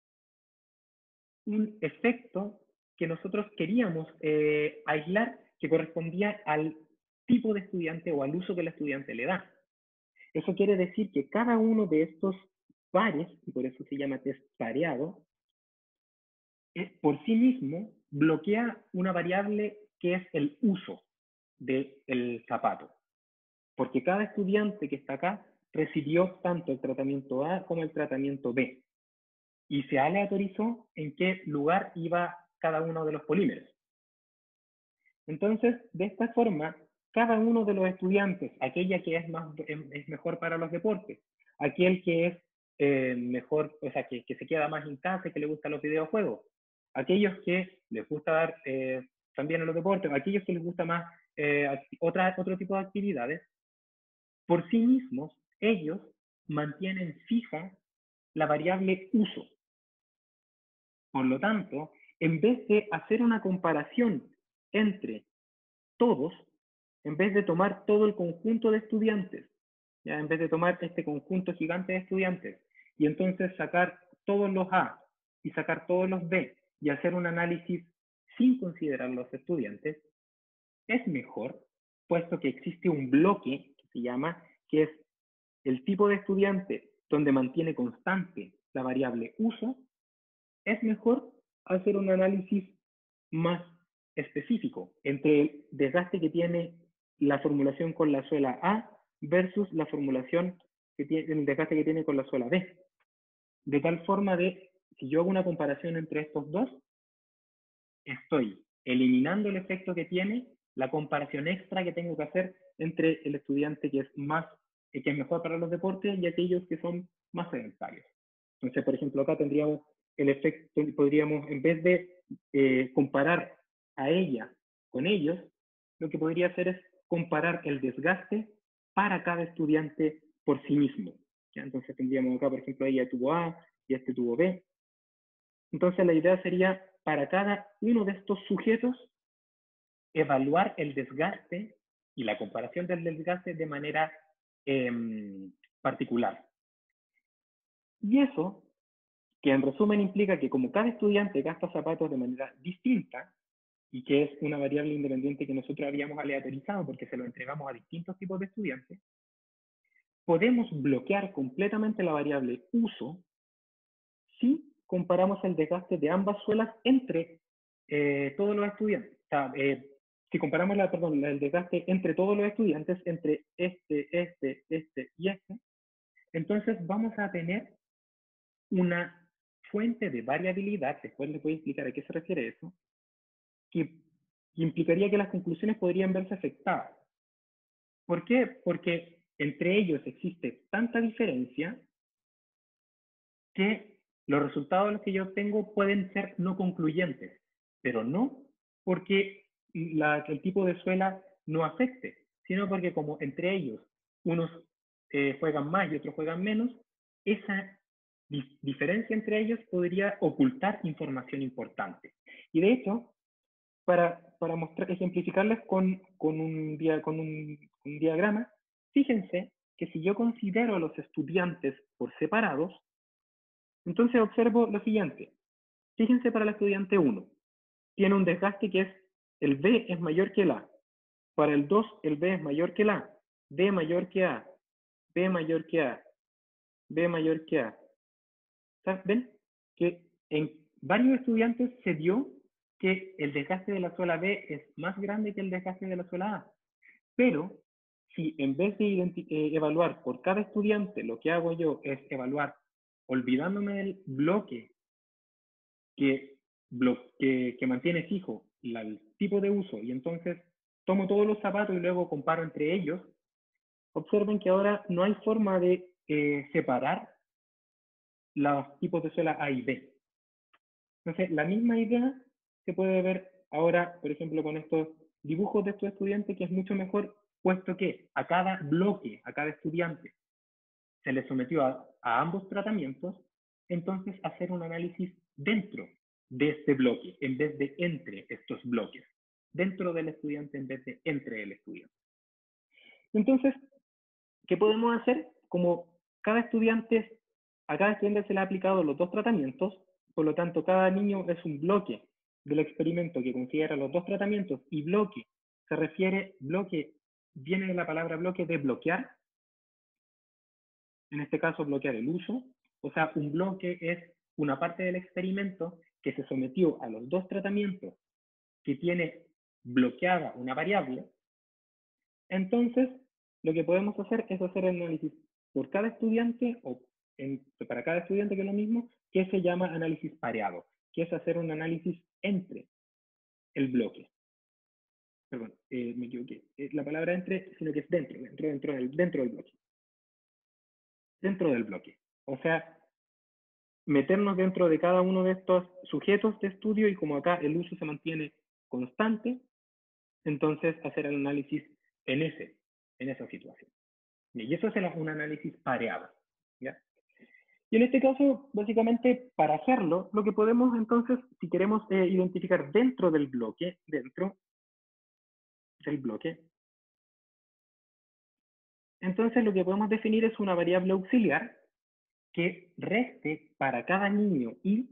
un efecto que nosotros queríamos aislar, que correspondía al tipo de estudiante o al uso que el estudiante le da. Eso quiere decir que cada uno de estos pares, y por eso se llama test pareado, por sí mismo bloquea una variable que es el uso del zapato. Porque cada estudiante que está acá recibió tanto el tratamiento A como el tratamiento B. Y se aleatorizó en qué lugar iba cada uno de los polímeros. Entonces, de esta forma, cada uno de los estudiantes, aquella que es mejor para los deportes, aquel que es mejor, o sea, que se queda más en casa y que le gustan los videojuegos, aquellos que les gusta dar también a los deportes, aquellos que les gusta más otro tipo de actividades, por sí mismos, ellos mantienen fija la variable uso. Por lo tanto, en vez de hacer una comparación entre todos, en vez de tomar todo el conjunto de estudiantes, ¿ya? En vez de tomar este conjunto gigante de estudiantes y entonces sacar todos los A y sacar todos los B y hacer un análisis sin considerar los estudiantes, es mejor, puesto que existe un bloque que se llama, que es el tipo de estudiante donde mantiene constante la variable uso, es mejor hacer un análisis más específico entre el desgaste que tiene la formulación con la suela A versus la formulación que tiene, el desgaste que tiene con la suela B. De tal forma de, si yo hago una comparación entre estos dos, estoy eliminando el efecto que tiene la comparación extra que tengo que hacer entre el estudiante que es mejor para los deportes y aquellos que son más sedentarios. Entonces, por ejemplo, acá tendríamos el efecto, podríamos, en vez de comparar a ella con ellos, lo que podría hacer es comparar el desgaste para cada estudiante por sí mismo. ¿ya? Entonces tendríamos acá, por ejemplo, ella tuvo A y este tuvo B. Entonces la idea sería, para cada uno de estos sujetos, evaluar el desgaste y la comparación del desgaste de manera particular. Y eso, que en resumen implica que como cada estudiante gasta zapatos de manera distinta, y que es una variable independiente que nosotros habíamos aleatorizado porque se lo entregamos a distintos tipos de estudiantes, podemos bloquear completamente la variable uso si comparamos el desgaste de ambas suelas entre todos los estudiantes. O sea, si comparamos el desgaste entre todos los estudiantes, entre este y este, entonces vamos a tener una fuente de variabilidad, después les voy a explicar a qué se refiere eso, que implicaría que las conclusiones podrían verse afectadas. ¿Por qué? Porque entre ellos existe tanta diferencia que los resultados de los que yo obtengo pueden ser no concluyentes, pero no porque el tipo de suela no afecte, sino porque como entre ellos unos juegan más y otros juegan menos, esa diferencia entre ellos podría ocultar información importante. Y de hecho, para ejemplificarles con un diagrama, fíjense que si yo considero a los estudiantes por separados, entonces observo lo siguiente. Fíjense para el estudiante 1. Tiene un desgaste que es el B es mayor que el A. Para el 2, el B es mayor que el A. B mayor que A. B mayor que A. B mayor que A. ¿Ven? Que en varios estudiantes se dio que el desgaste de la suela B es más grande que el desgaste de la suela A. Pero si en vez de evaluar por cada estudiante, lo que hago yo es evaluar olvidándome del bloque que mantiene fijo el tipo de uso y entonces tomo todos los zapatos y luego comparo entre ellos, observen que ahora no hay forma de separar los tipos de suela A y B. Entonces, la misma idea se puede ver ahora, por ejemplo, con estos dibujos de estos estudiantes, que es mucho mejor, puesto que a cada bloque, a cada estudiante, se le sometió a ambos tratamientos, entonces hacer un análisis dentro de este bloque, en vez de entre estos bloques, dentro del estudiante en vez de entre el estudiante. Entonces, ¿qué podemos hacer? Como a cada estudiante se le ha aplicado los dos tratamientos, por lo tanto, cada niño es un bloque del experimento que considera los dos tratamientos, y bloque viene de la palabra bloque de bloquear, en este caso bloquear el uso, o sea, un bloque es una parte del experimento que se sometió a los dos tratamientos que tiene bloqueada una variable. Entonces, lo que podemos hacer es hacer el análisis por cada estudiante o para cada estudiante, que es lo mismo, que se llama análisis pareado, que es hacer un análisis entre el bloque. Perdón, me equivoqué. La palabra entre, sino que es dentro del bloque. Dentro del bloque. O sea, meternos dentro de cada uno de estos sujetos de estudio y como acá el uso se mantiene constante, entonces hacer el análisis en esa situación. Y eso es un análisis pareado. ¿Ya? Y en este caso, básicamente, para hacerlo, lo que podemos entonces, si queremos identificar dentro del bloque, entonces lo que podemos definir es una variable auxiliar que reste para cada niño y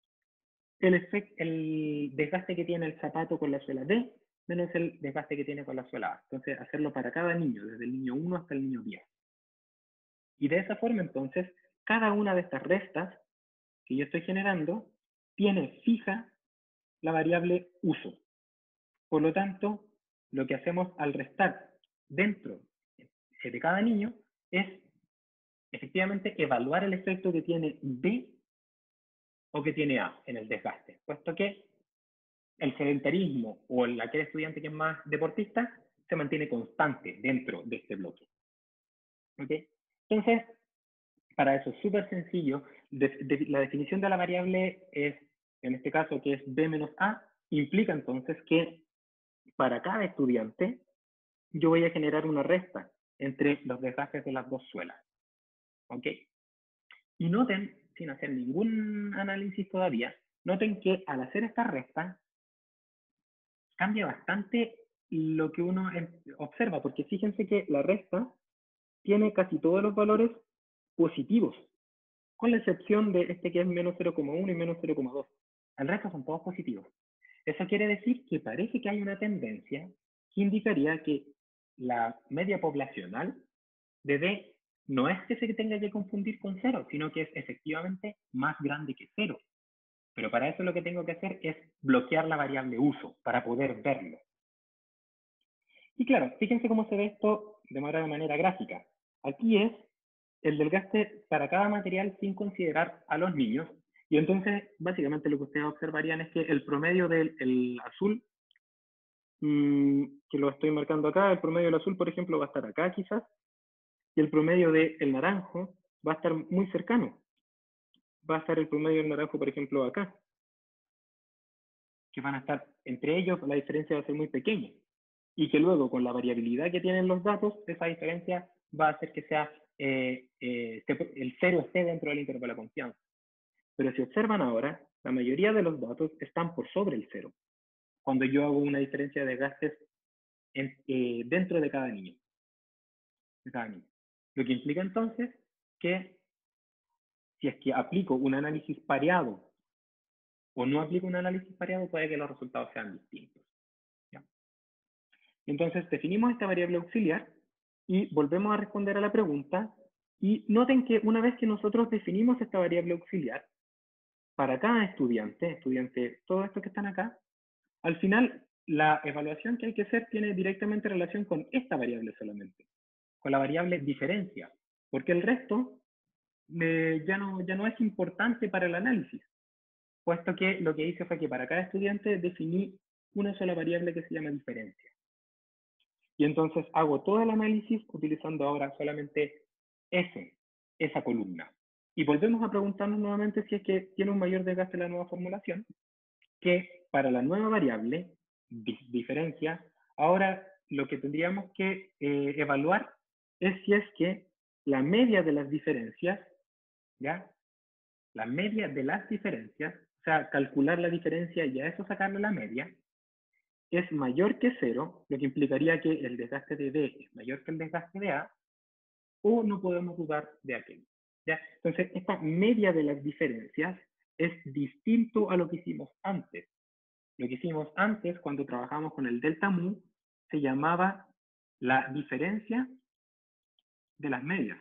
el desgaste que tiene el zapato con la suela D menos el desgaste que tiene con la suela A. Entonces, hacerlo para cada niño, desde el niño 1 hasta el niño 10. Y de esa forma, entonces, cada una de estas restas que yo estoy generando tiene fija la variable uso. Por lo tanto, lo que hacemos al restar dentro de cada niño es efectivamente evaluar el efecto que tiene B o que tiene A en el desgaste, puesto que el sedentarismo o aquel estudiante que es más deportista se mantiene constante dentro de este bloque. ¿Okay? Entonces, para eso es súper sencillo. La definición de la variable es, en este caso, que es B menos A, implica entonces que para cada estudiante yo voy a generar una resta entre los desgastes de las dos suelas. ¿ok? Y noten, sin hacer ningún análisis todavía, noten que al hacer esta resta, cambia bastante lo que uno observa, porque fíjense que la resta tiene casi todos los valores positivos, con la excepción de este que es menos 0,1 y menos 0,2. El resto son todos positivos. Eso quiere decir que parece que hay una tendencia que indicaría que la media poblacional de D no es que se tenga que confundir con 0, sino que es efectivamente más grande que 0. Pero para eso lo que tengo que hacer es bloquear la variable uso para poder verlo. Y claro, fíjense cómo se ve esto de manera gráfica. Aquí es el desgaste para cada material sin considerar a los niños. Y entonces, básicamente lo que ustedes observarían es que el promedio del azul, que lo estoy marcando acá, el promedio del azul, por ejemplo, va a estar acá quizás, y el promedio del naranjo va a estar muy cercano. Va a estar el promedio del naranjo, por ejemplo, acá. Que van a estar entre ellos, la diferencia va a ser muy pequeña. Y que luego, con la variabilidad que tienen los datos, esa diferencia va a hacer que sea el cero esté dentro del intervalo de confianza. Pero si observan ahora, la mayoría de los datos están por sobre el cero, cuando yo hago una diferencia de gastos dentro de cada niño. Lo que implica entonces que si es que aplico un análisis pareado o no aplico un análisis pareado, puede que los resultados sean distintos. ¿Ya? Entonces, definimos esta variable auxiliar y volvemos a responder a la pregunta. Y noten que una vez que nosotros definimos esta variable auxiliar, para cada estudiante, todos estos que están acá, al final la evaluación que hay que hacer tiene directamente relación con esta variable solamente, con la variable diferencia, porque el resto ya no es importante para el análisis, puesto que lo que hice fue que para cada estudiante definí una sola variable que se llama diferencia. Y entonces hago todo el análisis utilizando ahora solamente esa columna. Y volvemos a preguntarnos nuevamente si es que tiene un mayor desgaste la nueva formulación, que para la nueva variable, diferencia, ahora lo que tendríamos que evaluar es si es que la media de las diferencias, ¿ya? La media de las diferencias, o sea, calcular la diferencia y a eso sacarle la media, es mayor que 0, lo que implicaría que el desgaste de B es mayor que el desgaste de A, o no podemos dudar de aquello. ¿Ya? Entonces, esta media de las diferencias es distinto a lo que hicimos antes. Lo que hicimos antes, cuando trabajamos con el delta mu, se llamaba la diferencia de las medias.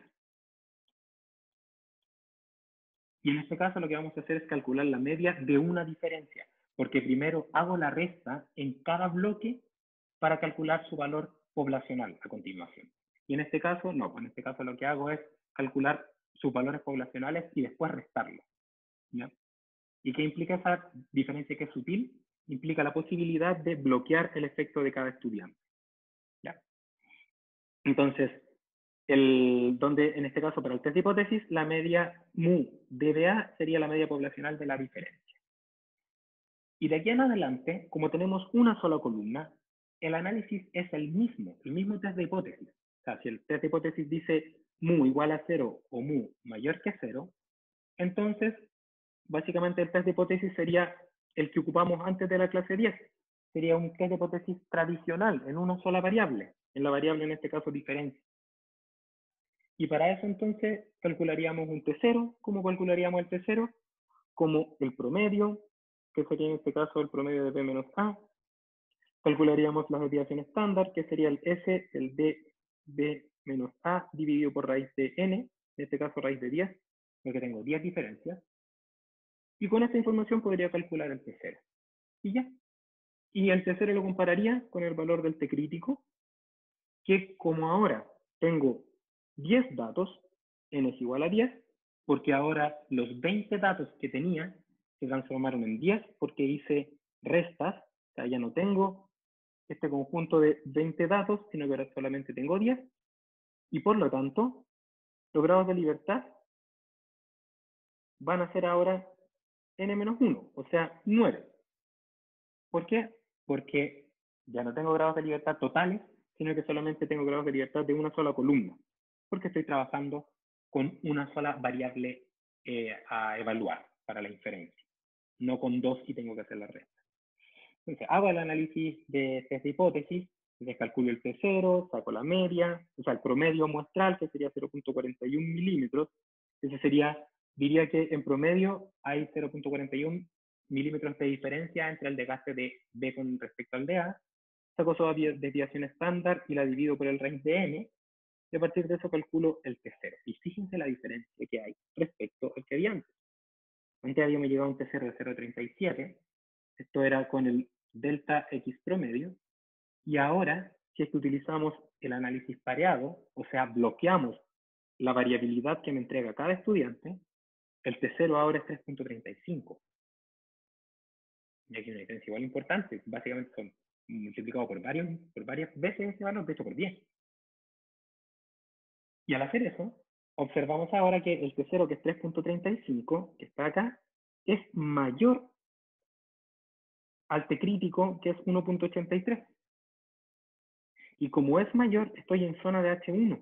Y en este caso lo que vamos a hacer es calcular la media de una diferencia, porque primero hago la resta en cada bloque para calcular su valor poblacional a continuación. Y en este caso, no, pues en este caso lo que hago es calcular sus valores poblacionales y después restarlos. ¿Ya? ¿Y qué implica esa diferencia que es sutil? Implica la posibilidad de bloquear el efecto de cada estudiante. ¿Ya? Entonces, donde en este caso para el test de hipótesis, la media mu DBA sería la media poblacional de la diferencia. Y de aquí en adelante, como tenemos una sola columna, el análisis es el mismo test de hipótesis. O sea, si el test de hipótesis dice mu igual a 0 o mu mayor que 0, entonces, básicamente el test de hipótesis sería el que ocupamos antes de la clase 10. Sería un test de hipótesis tradicional en una sola variable, en la variable en este caso diferencia. Y para eso entonces calcularíamos un T0. ¿Cómo calcularíamos el T0? Como el promedio, que sería en este caso el promedio de B menos A. Calcularíamos la desviación estándar, que sería el S, el D, B menos A dividido por raíz de N, en este caso raíz de 10, porque tengo 10 diferencias. Y con esta información podría calcular el T0. Y ya. Y el T0 lo compararía con el valor del T crítico, que como ahora tengo 10 datos, n es igual a 10, porque ahora los 20 datos que tenía se transformaron en 10 porque hice restas, o sea, ya no tengo este conjunto de 20 datos, sino que ahora solamente tengo 10, y por lo tanto, los grados de libertad van a ser ahora n-1, o sea, 9. ¿Por qué? Porque ya no tengo grados de libertad totales, sino que solamente tengo grados de libertad de una sola columna, porque estoy trabajando con una sola variable a evaluar para la inferencia, no con dos y tengo que hacer la resta. Entonces, hago el análisis de test de hipótesis, descalculo el T0, saco la media, o sea, el promedio muestral, que sería 0.41 milímetros. Ese sería, diría que en promedio hay 0.41 milímetros de diferencia entre el desgaste de B con respecto al de A. Saco su desviación estándar y la divido por el range de N, y a partir de eso calculo el T0. Y fíjense la diferencia que hay respecto al que había antes. Antes habíamos llegado a un T0 de 0.37, esto era con el delta X promedio, y ahora, si es que utilizamos el análisis pareado, o sea, bloqueamos la variabilidad que me entrega cada estudiante, el T0 ahora es 3.35. Y aquí hay una diferencia igual importante, básicamente son multiplicados por varias veces ese valor, de hecho por 10. Y al hacer eso, observamos ahora que el T0, que es 3.35, que está acá, es mayor al T crítico, que es 1.83. Y como es mayor, estoy en zona de H1.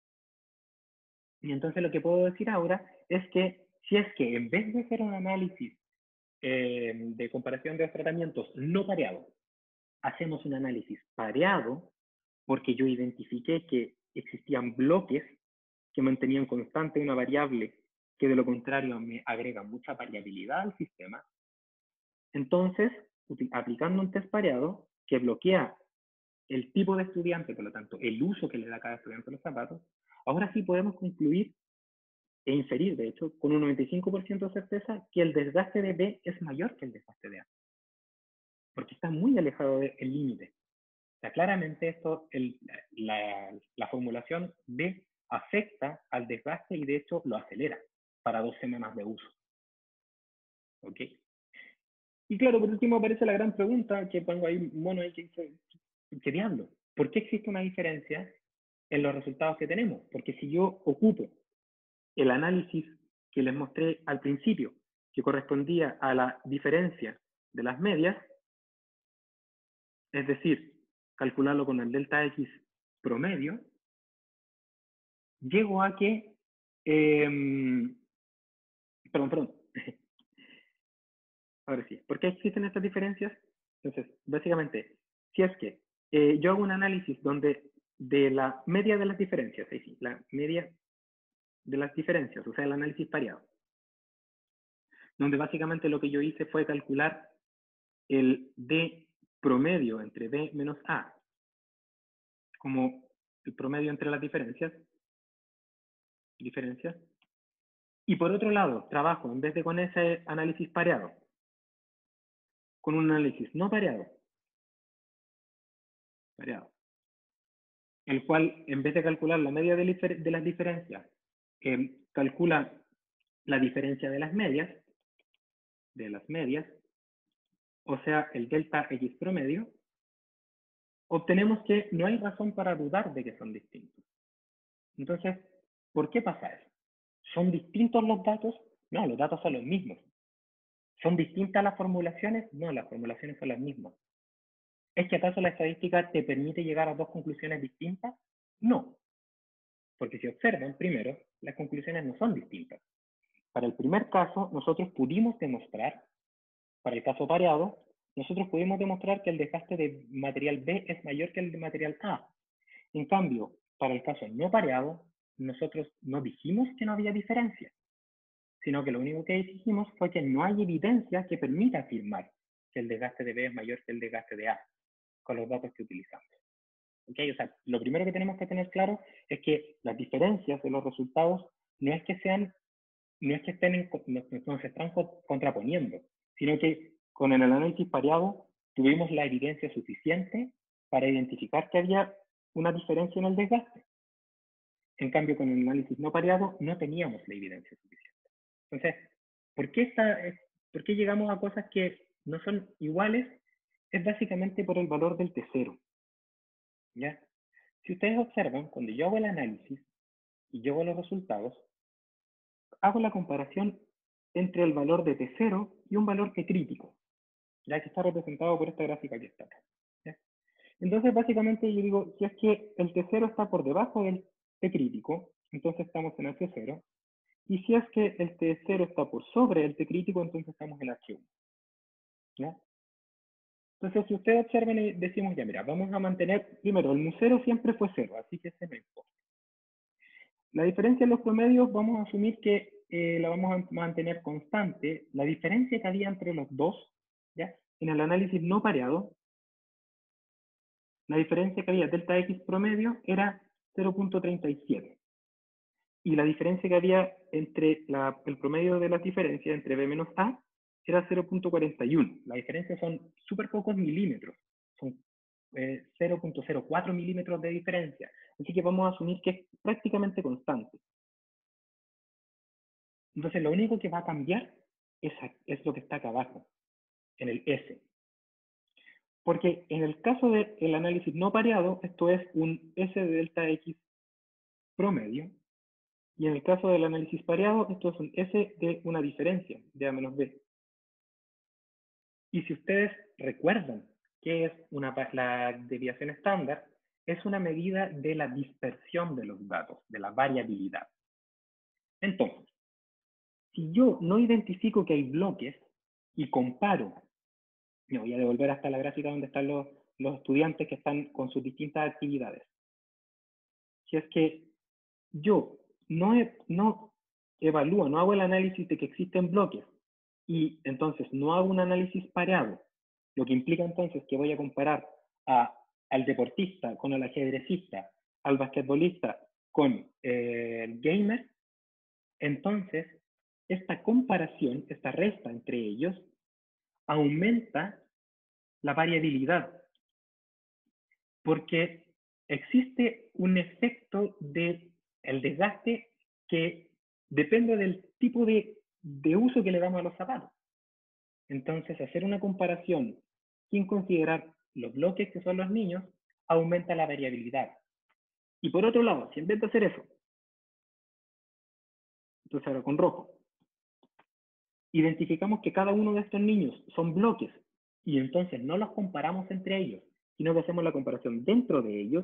Y entonces lo que puedo decir ahora es que si es que en vez de hacer un análisis de comparación de los tratamientos no pareado, hacemos un análisis pareado, porque yo identifiqué que existían bloques que mantenían constante una variable que de lo contrario me agrega mucha variabilidad al sistema. Entonces, aplicando un test pareado que bloquea el tipo de estudiante, por lo tanto, el uso que le da cada estudiante a los zapatos, ahora sí podemos concluir e inferir, de hecho, con un 95% de certeza que el desgaste de B es mayor que el desgaste de A, porque está muy alejado del límite. O sea, claramente esto, la formulación B afecta al desgaste y de hecho lo acelera para 2 semanas de uso. ¿Ok? Y claro, por último aparece la gran pregunta que pongo ahí, mono ahí, ¿qué diablo? ¿Por qué existe una diferencia en los resultados que tenemos? Porque si yo ocupo el análisis que les mostré al principio, que correspondía a la diferencia de las medias, es decir, calcularlo con el delta X promedio, llego a que, perdón, ahora sí, ¿por qué existen estas diferencias? Entonces, básicamente, si es que yo hago un análisis donde de la media de las diferencias, ahí sí, la media de las diferencias, o sea, el análisis pareado, donde básicamente lo que yo hice fue calcular el D promedio entre B menos A, como el promedio entre las diferencias, y por otro lado, trabajo, en vez de con ese análisis pareado, con un análisis no pareado, el cual, en vez de calcular la media de las diferencias, calcula la diferencia de las medias, o sea, el delta X promedio, obtenemos que no hay razón para dudar de que son distintos. Entonces, ¿por qué pasa eso? ¿Son distintos los datos? No, los datos son los mismos. ¿Son distintas las formulaciones? No, las formulaciones son las mismas. ¿Es que acaso la estadística te permite llegar a dos conclusiones distintas? No, porque si observan, primero, las conclusiones no son distintas. Para el primer caso, nosotros pudimos demostrar, para el caso pareado, nosotros pudimos demostrar que el desgaste de material B es mayor que el de material A. En cambio, para el caso no pareado, nosotros no dijimos que no había diferencia, sino que lo único que dijimos fue que no hay evidencia que permita afirmar que el desgaste de B es mayor que el desgaste de A, con los datos que utilizamos. ¿Okay? O sea, lo primero que tenemos que tener claro es que las diferencias de los resultados no es que estén no se están contraponiendo, sino que con el análisis pareado tuvimos la evidencia suficiente para identificar que había una diferencia en el desgaste. En cambio, con el análisis no pareado no teníamos la evidencia suficiente. Entonces, ¿por qué llegamos a cosas que no son iguales? Es básicamente por el valor del T0. ¿Ya? Si ustedes observan, cuando yo hago el análisis y yo hago los resultados, hago la comparación entre el valor de T0 y un valor T crítico, ya que está representado por esta gráfica que está acá. ¿Ya? Entonces, básicamente yo digo, si es que el T0 está por debajo del T crítico, entonces estamos en H0. Y si es que el T0 está por sobre el T crítico, entonces estamos en H1. ¿Ya? Entonces, si ustedes observan y decimos, ya mira, vamos a mantener, primero, el mu0 siempre fue 0, así que ese no importa. La diferencia en los promedios, vamos a asumir que la vamos a mantener constante. La diferencia que había entre los dos, ¿ya? En el análisis no pareado, la diferencia que había delta X promedio era 0.37. Y la diferencia que había entre el promedio de las diferencias entre B menos A era 0.41. La diferencia son súper pocos milímetros. Son 0.04 milímetros de diferencia. Así que vamos a asumir que es prácticamente constante. Entonces, lo único que va a cambiar es lo que está acá abajo, en el S. Porque en el caso del análisis no pareado, esto es un S de delta X promedio. Y en el caso del análisis pareado, esto es un S de una diferencia, de A menos B. Y si ustedes recuerdan qué es la desviación estándar, es una medida de la dispersión de los datos, de la variabilidad. Entonces, si yo no identifico que hay bloques y comparo, me voy a devolver hasta la gráfica donde están los estudiantes que están con sus distintas actividades. Si es que yo no evalúo, no hago el análisis de que existen bloques y entonces no hago un análisis pareado, lo que implica entonces que voy a comparar al deportista con el ajedrecista, al basquetbolista con el gamer, entonces esta comparación, esta resta entre ellos, aumenta la variabilidad, porque existe un efecto de el desgaste que depende del tipo de uso que le damos a los zapatos. Entonces, hacer una comparación sin considerar los bloques que son los niños aumenta la variabilidad. Y por otro lado, si en vez de hacer eso, entonces ahora con rojo, identificamos que cada uno de estos niños son bloques y entonces no los comparamos entre ellos, sino que hacemos la comparación dentro de ellos,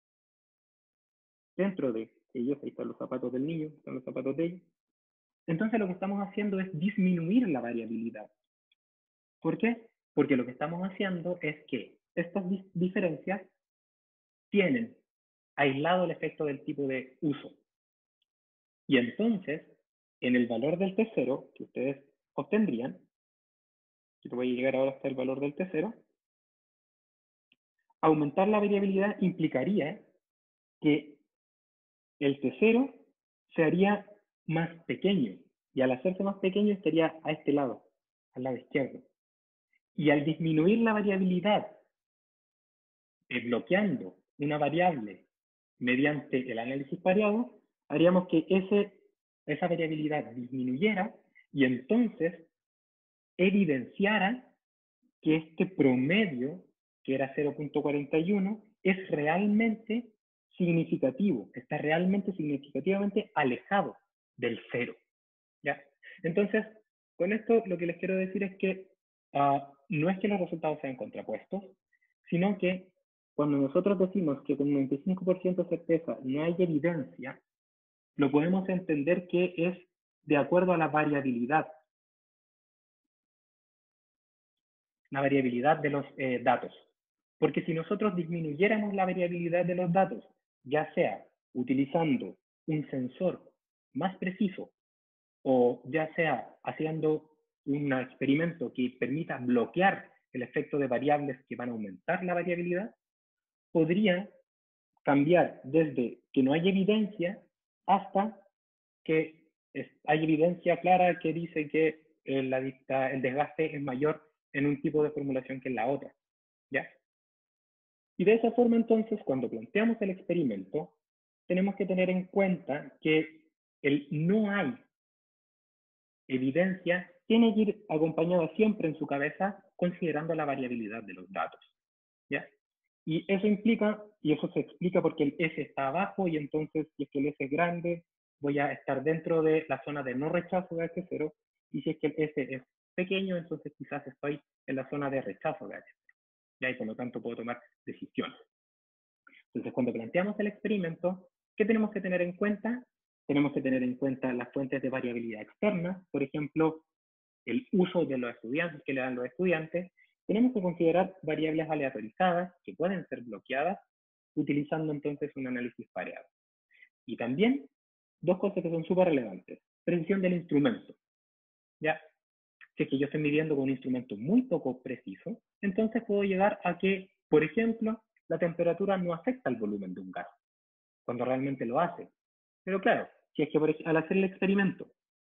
ahí están los zapatos del niño, están los zapatos de ellos. Entonces lo que estamos haciendo es disminuir la variabilidad. ¿Por qué? Porque lo que estamos haciendo es que estas diferencias tienen aislado el efecto del tipo de uso. Y entonces, en el valor del T0 que ustedes obtendrían, yo voy a llegar ahora hasta el valor del T0, aumentar la variabilidad implicaría que el T0 se haría más pequeño, y al hacerse más pequeño estaría a este lado, al lado izquierdo. Y al disminuir la variabilidad, bloqueando una variable mediante el análisis pareado, haríamos que esa variabilidad disminuyera y entonces evidenciara que este promedio, que era 0.41, es realmente significativo, está realmente significativamente alejado del cero. ¿Ya? Entonces, con esto lo que les quiero decir es que no es que los resultados sean contrapuestos, sino que cuando nosotros decimos que con 95% de certeza no hay evidencia, lo podemos entender que es de acuerdo a la variabilidad de los datos. Porque si nosotros disminuyéramos la variabilidad de los datos, ya sea utilizando un sensor más preciso o ya sea haciendo un experimento que permita bloquear el efecto de variables que van a aumentar la variabilidad, podría cambiar desde que no hay evidencia hasta que hay evidencia clara que dice que el desgaste es mayor en un tipo de formulación que en la otra. ¿Ya? Y de esa forma, entonces, cuando planteamos el experimento, tenemos que tener en cuenta que el no hay evidencia tiene que ir acompañada siempre en su cabeza considerando la variabilidad de los datos. ¿Ya? Y eso implica, y eso se explica porque el S está abajo y entonces si es que el S es grande, voy a estar dentro de la zona de no rechazo de H0 y si es que el S es pequeño, entonces quizás estoy en la zona de rechazo de H0. ¿Ya? Y por lo tanto puedo tomar decisiones. Entonces cuando planteamos el experimento, ¿qué tenemos que tener en cuenta? Tenemos que tener en cuenta las fuentes de variabilidad externa, por ejemplo, el uso de los estudiantes que le dan los estudiantes. Tenemos que considerar variables aleatorizadas que pueden ser bloqueadas utilizando entonces un análisis pareado. Y también dos cosas que son súper relevantes. Precisión del instrumento. ¿Ya? Si es que yo estoy midiendo con un instrumento muy poco preciso, entonces puedo llegar a que, por ejemplo, la temperatura no afecta al volumen de un gas, cuando realmente lo hace. Pero claro, si es que al hacer el experimento,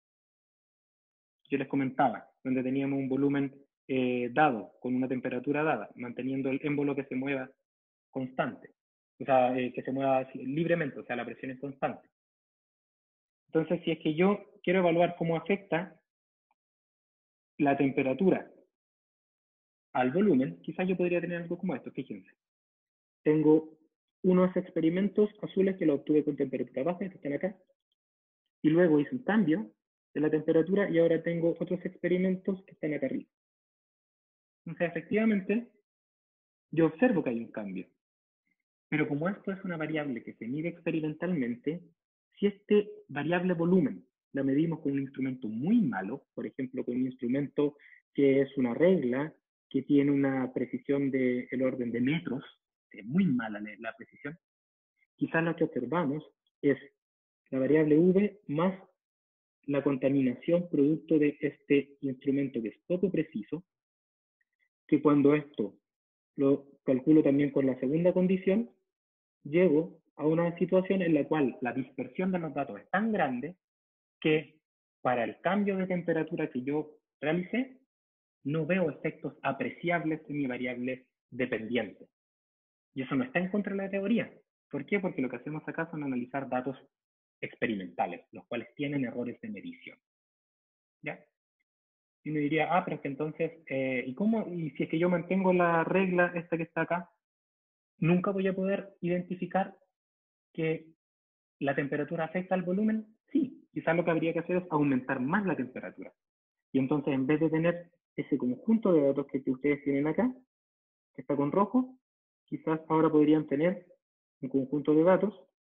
yo les comentaba, donde teníamos un volumen dado, con una temperatura dada, manteniendo el émbolo que se mueva constante, o sea, que se mueva libremente, o sea, la presión es constante. Entonces, si es que yo quiero evaluar cómo afecta la temperatura al volumen, quizás yo podría tener algo como esto, fíjense. Tengo unos experimentos azules que los obtuve con temperatura baja, que están acá, y luego hice un cambio de la temperatura y ahora tengo otros experimentos que están acá arriba. Entonces, efectivamente, yo observo que hay un cambio. Pero como esto es una variable que se mide experimentalmente, si este variable volumen la medimos con un instrumento muy malo, por ejemplo, con un instrumento que es una regla, que tiene una precisión del orden de metros, es muy mala la precisión, quizás lo que observamos es la variable V más la contaminación producto de este instrumento que es poco preciso, que cuando esto lo calculo también con la segunda condición, llego a una situación en la cual la dispersión de los datos es tan grande que para el cambio de temperatura que yo realicé, no veo efectos apreciables en mi variable dependiente. Y eso no está en contra de la teoría. ¿Por qué? Porque lo que hacemos acá son analizar datos experimentales, los cuales tienen errores de medición. ¿Ya? Y me diría, pero es que entonces, ¿y cómo? Y si es que yo mantengo la regla esta que está acá, nunca voy a poder identificar que la temperatura afecta al volumen. Sí, quizás lo que habría que hacer es aumentar más la temperatura. Y entonces, en vez de tener ese conjunto de datos que ustedes tienen acá, que está con rojo, quizás ahora podrían tener un conjunto de datos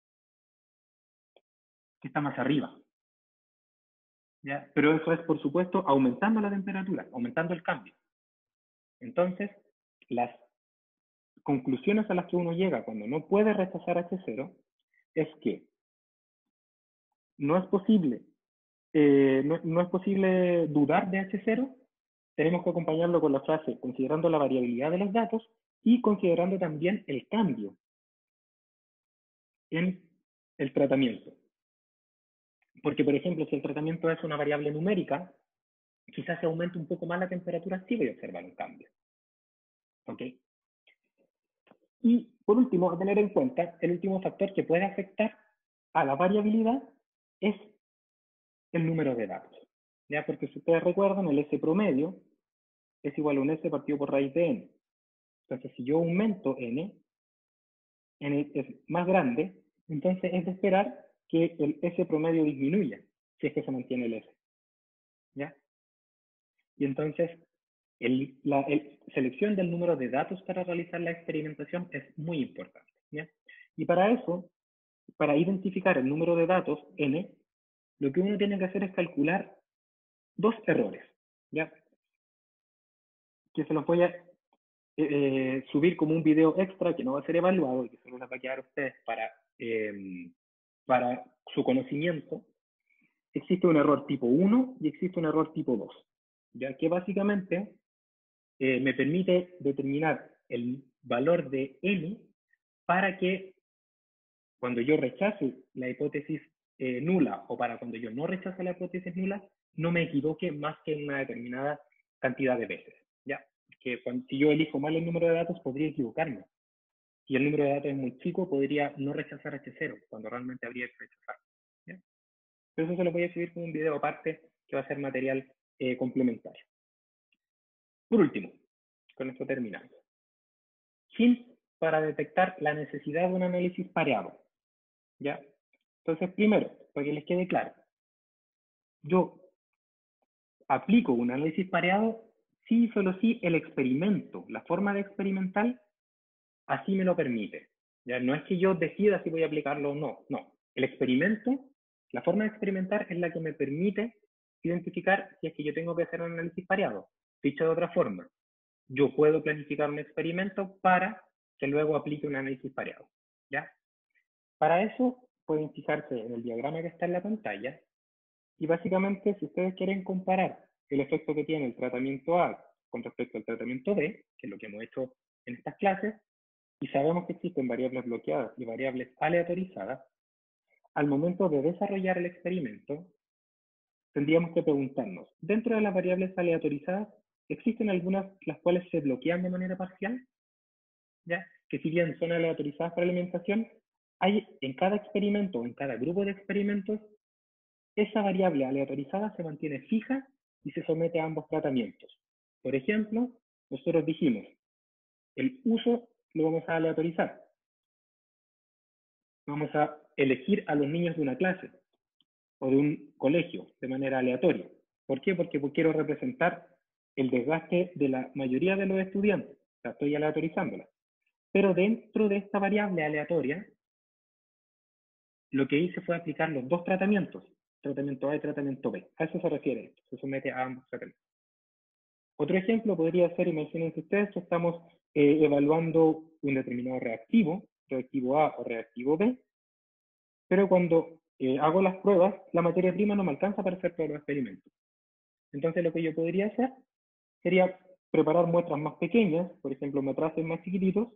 que está más arriba. ¿Ya? Pero eso es, por supuesto, aumentando la temperatura, aumentando el cambio. Entonces, las conclusiones a las que uno llega cuando no puede rechazar H0 es que no es posible, no es posible dudar de H0, tenemos que acompañarlo con la frase considerando la variabilidad de los datos y considerando también el cambio en el tratamiento. Porque, por ejemplo, si el tratamiento es una variable numérica, quizás se aumente un poco más la temperatura, sí voy a observar un cambio. ¿Ok? Y, por último, a tener en cuenta, el último factor que puede afectar a la variabilidad es el número de datos. ¿Ya? Porque si ustedes recuerdan, el S promedio es igual a un S partido por raíz de N. Entonces, si yo aumento N es más grande, entonces es de esperar que el S promedio disminuya, si es que se mantiene el S. ¿Ya? Y entonces, la selección del número de datos para realizar la experimentación es muy importante. ¿Ya? Y para eso, para identificar el número de datos, N, lo que uno tiene que hacer es calcular dos errores, ¿ya? Que se los voy a subir como un video extra que no va a ser evaluado y que solo les va a quedar a ustedes para su conocimiento. Existe un error tipo 1 y existe un error tipo 2, ya que básicamente me permite determinar el valor de N para que cuando yo rechace la hipótesis nula o para cuando yo no rechace la hipótesis nula, no me equivoque más que en una determinada cantidad de veces. ¿Ya? Que si yo elijo mal el número de datos, podría equivocarme. Si el número de datos es muy chico, podría no rechazar H0, cuando realmente habría que rechazar. ¿Ya? Pero eso se lo voy a subir con un video aparte, que va a ser material complementario. Por último, con esto terminamos. Hints para detectar la necesidad de un análisis pareado. ¿Ya? Entonces, primero, para que les quede claro, yo aplico un análisis pareado si solo si el experimento, la forma de experimental, así me lo permite. Ya no es que yo decida si voy a aplicarlo o no, no. El experimento La forma de experimentar es la que me permite identificar si es que yo tengo que hacer un análisis pareado. Dicho de otra forma, yo puedo planificar un experimento para que luego aplique un análisis pareado, ¿ya? Para eso pueden fijarse en el diagrama que está en la pantalla y básicamente si ustedes quieren comparar el efecto que tiene el tratamiento A con respecto al tratamiento B, que es lo que hemos hecho en estas clases, y sabemos que existen variables bloqueadas y variables aleatorizadas, al momento de desarrollar el experimento, tendríamos que preguntarnos, dentro de las variables aleatorizadas, ¿existen algunas las cuales se bloquean de manera parcial? ¿Ya? Que si bien son aleatorizadas para la alimentación, hay en cada experimento o en cada grupo de experimentos, esa variable aleatorizada se mantiene fija y se somete a ambos tratamientos. Por ejemplo, nosotros dijimos, el uso lo vamos a aleatorizar. Vamos a elegir a los niños de una clase o de un colegio de manera aleatoria. ¿Por qué? Porque quiero representar el desgaste de la mayoría de los estudiantes. O sea, estoy aleatorizándola. Pero dentro de esta variable aleatoria, lo que hice fue aplicar los dos tratamientos, tratamiento A y tratamiento B. A eso se refiere esto, se somete a ambos tratamientos. Otro ejemplo podría ser, imagínense ustedes que estamos evaluando un determinado reactivo, reactivo A o reactivo B, pero cuando hago las pruebas, la materia prima no me alcanza para hacer todos los experimentos. Entonces lo que yo podría hacer sería preparar muestras más pequeñas, por ejemplo, matraces más chiquititos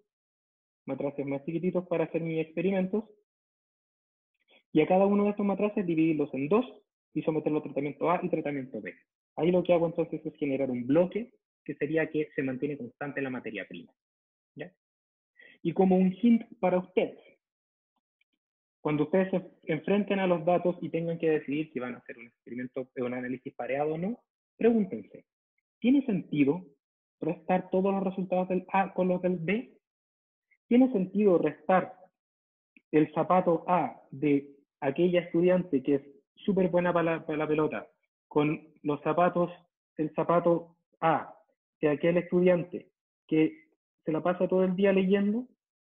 para hacer mis experimentos, y a cada uno de estos matraces dividirlos en dos y someterlo a tratamiento A y tratamiento B. Ahí lo que hago entonces es generar un bloque que sería que se mantiene constante la materia prima, ¿ya? Y como un hint para ustedes, cuando ustedes se enfrenten a los datos y tengan que decidir si van a hacer un experimento o un análisis pareado o no, pregúntense, ¿tiene sentido restar todos los resultados del A con los del B? ¿Tiene sentido restar el zapato A de aquella estudiante que es súper buena para la pelota con los zapatos, el zapato A de aquel estudiante que se la pasa todo el día leyendo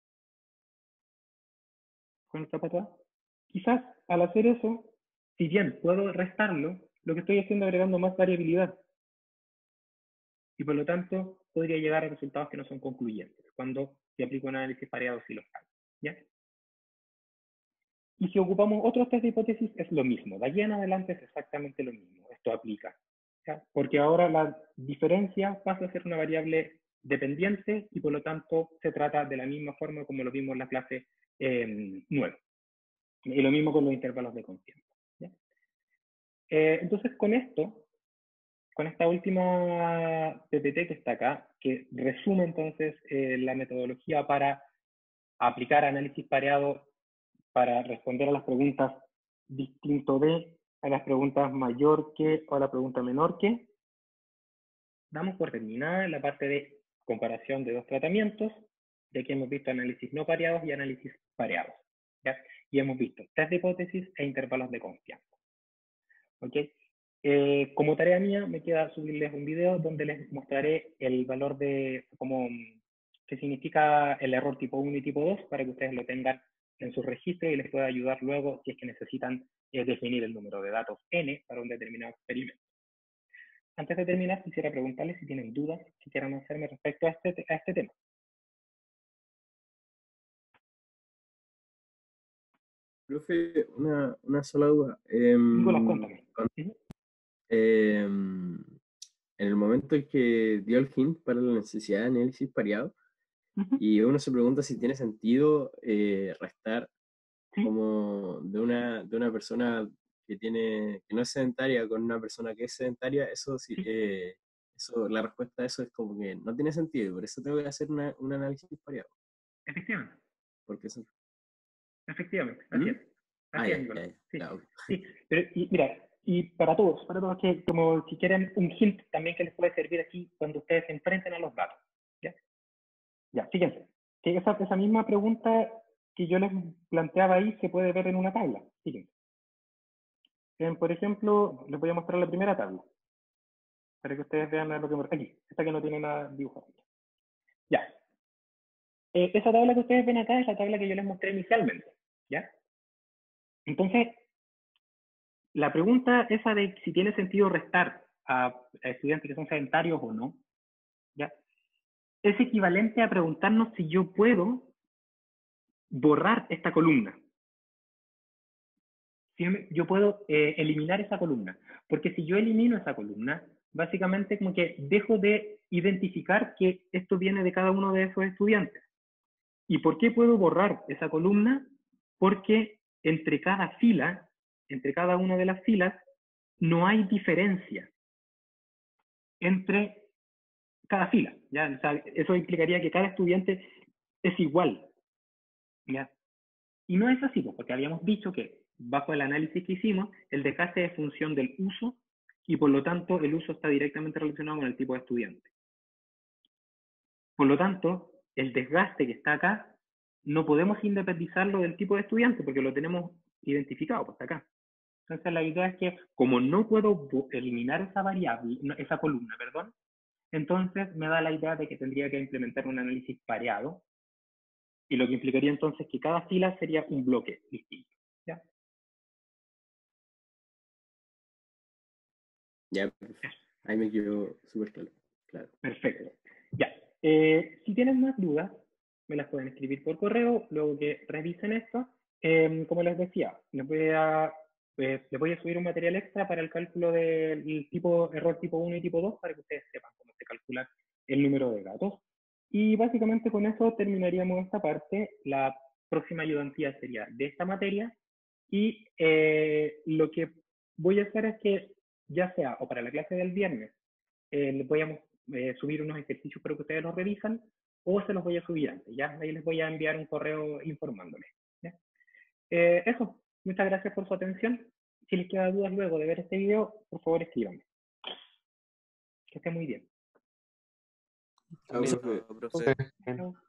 con el zapato A? Quizás al hacer eso, si bien puedo restarlo, lo que estoy haciendo es agregando más variabilidad y por lo tanto podría llegar a resultados que no son concluyentes cuando se aplica un análisis pareado si los hay, ¿ya? Y si ocupamos otros test de hipótesis, es lo mismo. De aquí en adelante es exactamente lo mismo. Esto aplica, ¿ya? Porque ahora la diferencia pasa a ser una variable dependiente y por lo tanto se trata de la misma forma como lo vimos en la clase 9. Y lo mismo con los intervalos de confianza, ¿ya? Entonces con esto, con esta última PPT que está acá, que resume entonces la metodología para aplicar análisis pareado para responder a las preguntas distinto de, a las preguntas mayor que o a la pregunta menor que. Damos por terminada la parte de comparación de dos tratamientos, ya que hemos visto análisis no pareados y análisis pareados, ¿ya? Y hemos visto test de hipótesis e intervalos de confianza. ¿Ok? Como tarea mía me queda subirles un video donde les mostraré el valor de como qué significa el error tipo 1 y tipo 2 para que ustedes lo tengan en su registro y les pueda ayudar luego si es que necesitan definir el número de datos n para un determinado experimento. Antes de terminar, quisiera preguntarles si tienen dudas que quieran hacerme respecto a este tema. Profe, una sola duda. Nicolás, cuéntame. En el momento en que dio el hint para la necesidad de análisis pareado, y uno se pregunta si tiene sentido restar Sí, como de una persona que no es sedentaria con una persona que es sedentaria, eso sí, sí, eso, la respuesta a eso es como que no tiene sentido, y por eso tengo que hacer un análisis pareado. efectivamente. Porque eso. Efectivamente, así ¿Mm? es. Ah, Así es, ya, Nicolás. ya, Sí, ya, ok. sí. Pero, y mira, y para todos que como si quieren un hint también que les puede servir aquí cuando ustedes se enfrenten a los datos. ¿Ya? Ya, fíjense. Que esa misma pregunta que yo les planteaba ahí se puede ver en una tabla. Fíjense. Por ejemplo, les voy a mostrar la primera tabla. Para que ustedes vean lo que aquí. Esta que no tiene nada dibujado. Ya. Esa tabla que ustedes ven acá es la tabla que yo les mostré inicialmente. ¿Ya? Entonces, la pregunta esa de si tiene sentido restar a estudiantes que son sedentarios o no, ¿ya? Es equivalente a preguntarnos si yo puedo borrar esta columna. Si yo puedo eliminar esa columna. Porque si yo elimino esa columna, básicamente como que dejo de identificar que esto viene de cada uno de esos estudiantes. ¿Y por qué puedo borrar esa columna? Porque entre cada fila, entre cada una de las filas, no hay diferencia entre cada fila. ¿Ya? O sea, eso implicaría que cada estudiante es igual. ¿Ya? Y no es así, porque habíamos dicho que bajo el análisis que hicimos, el desgaste es función del uso y por lo tanto el uso está directamente relacionado con el tipo de estudiante. Por lo tanto, el desgaste que está acá no podemos independizarlo del tipo de estudiante porque lo tenemos identificado, pues acá. Entonces la idea es que como no puedo eliminar esa variable, esa columna, perdón, entonces me da la idea de que tendría que implementar un análisis pareado y lo que implicaría entonces que cada fila sería un bloque distinto. ¿Ya? Ya, ahí me quedó súper claro. Perfecto. Ya. Si tienen más dudas, me las pueden escribir por correo, luego que revisen esto. Como les decía, les voy a subir un material extra para el cálculo del error tipo 1 y tipo 2 para que ustedes sepan cómo se calcula el número de datos. Y básicamente con eso terminaríamos esta parte. La próxima ayudantía sería de esta materia y lo que voy a hacer es que ya sea o para la clase del viernes les voy a subir unos ejercicios para que ustedes los revisan o se los voy a subir antes, ¿ya? Ahí les voy a enviar un correo informándoles, ¿ya? Eso, muchas gracias por su atención. Si les queda dudas luego de ver este video, por favor escríbanme. Que esté muy bien. Chao, profe. Profe. Chao.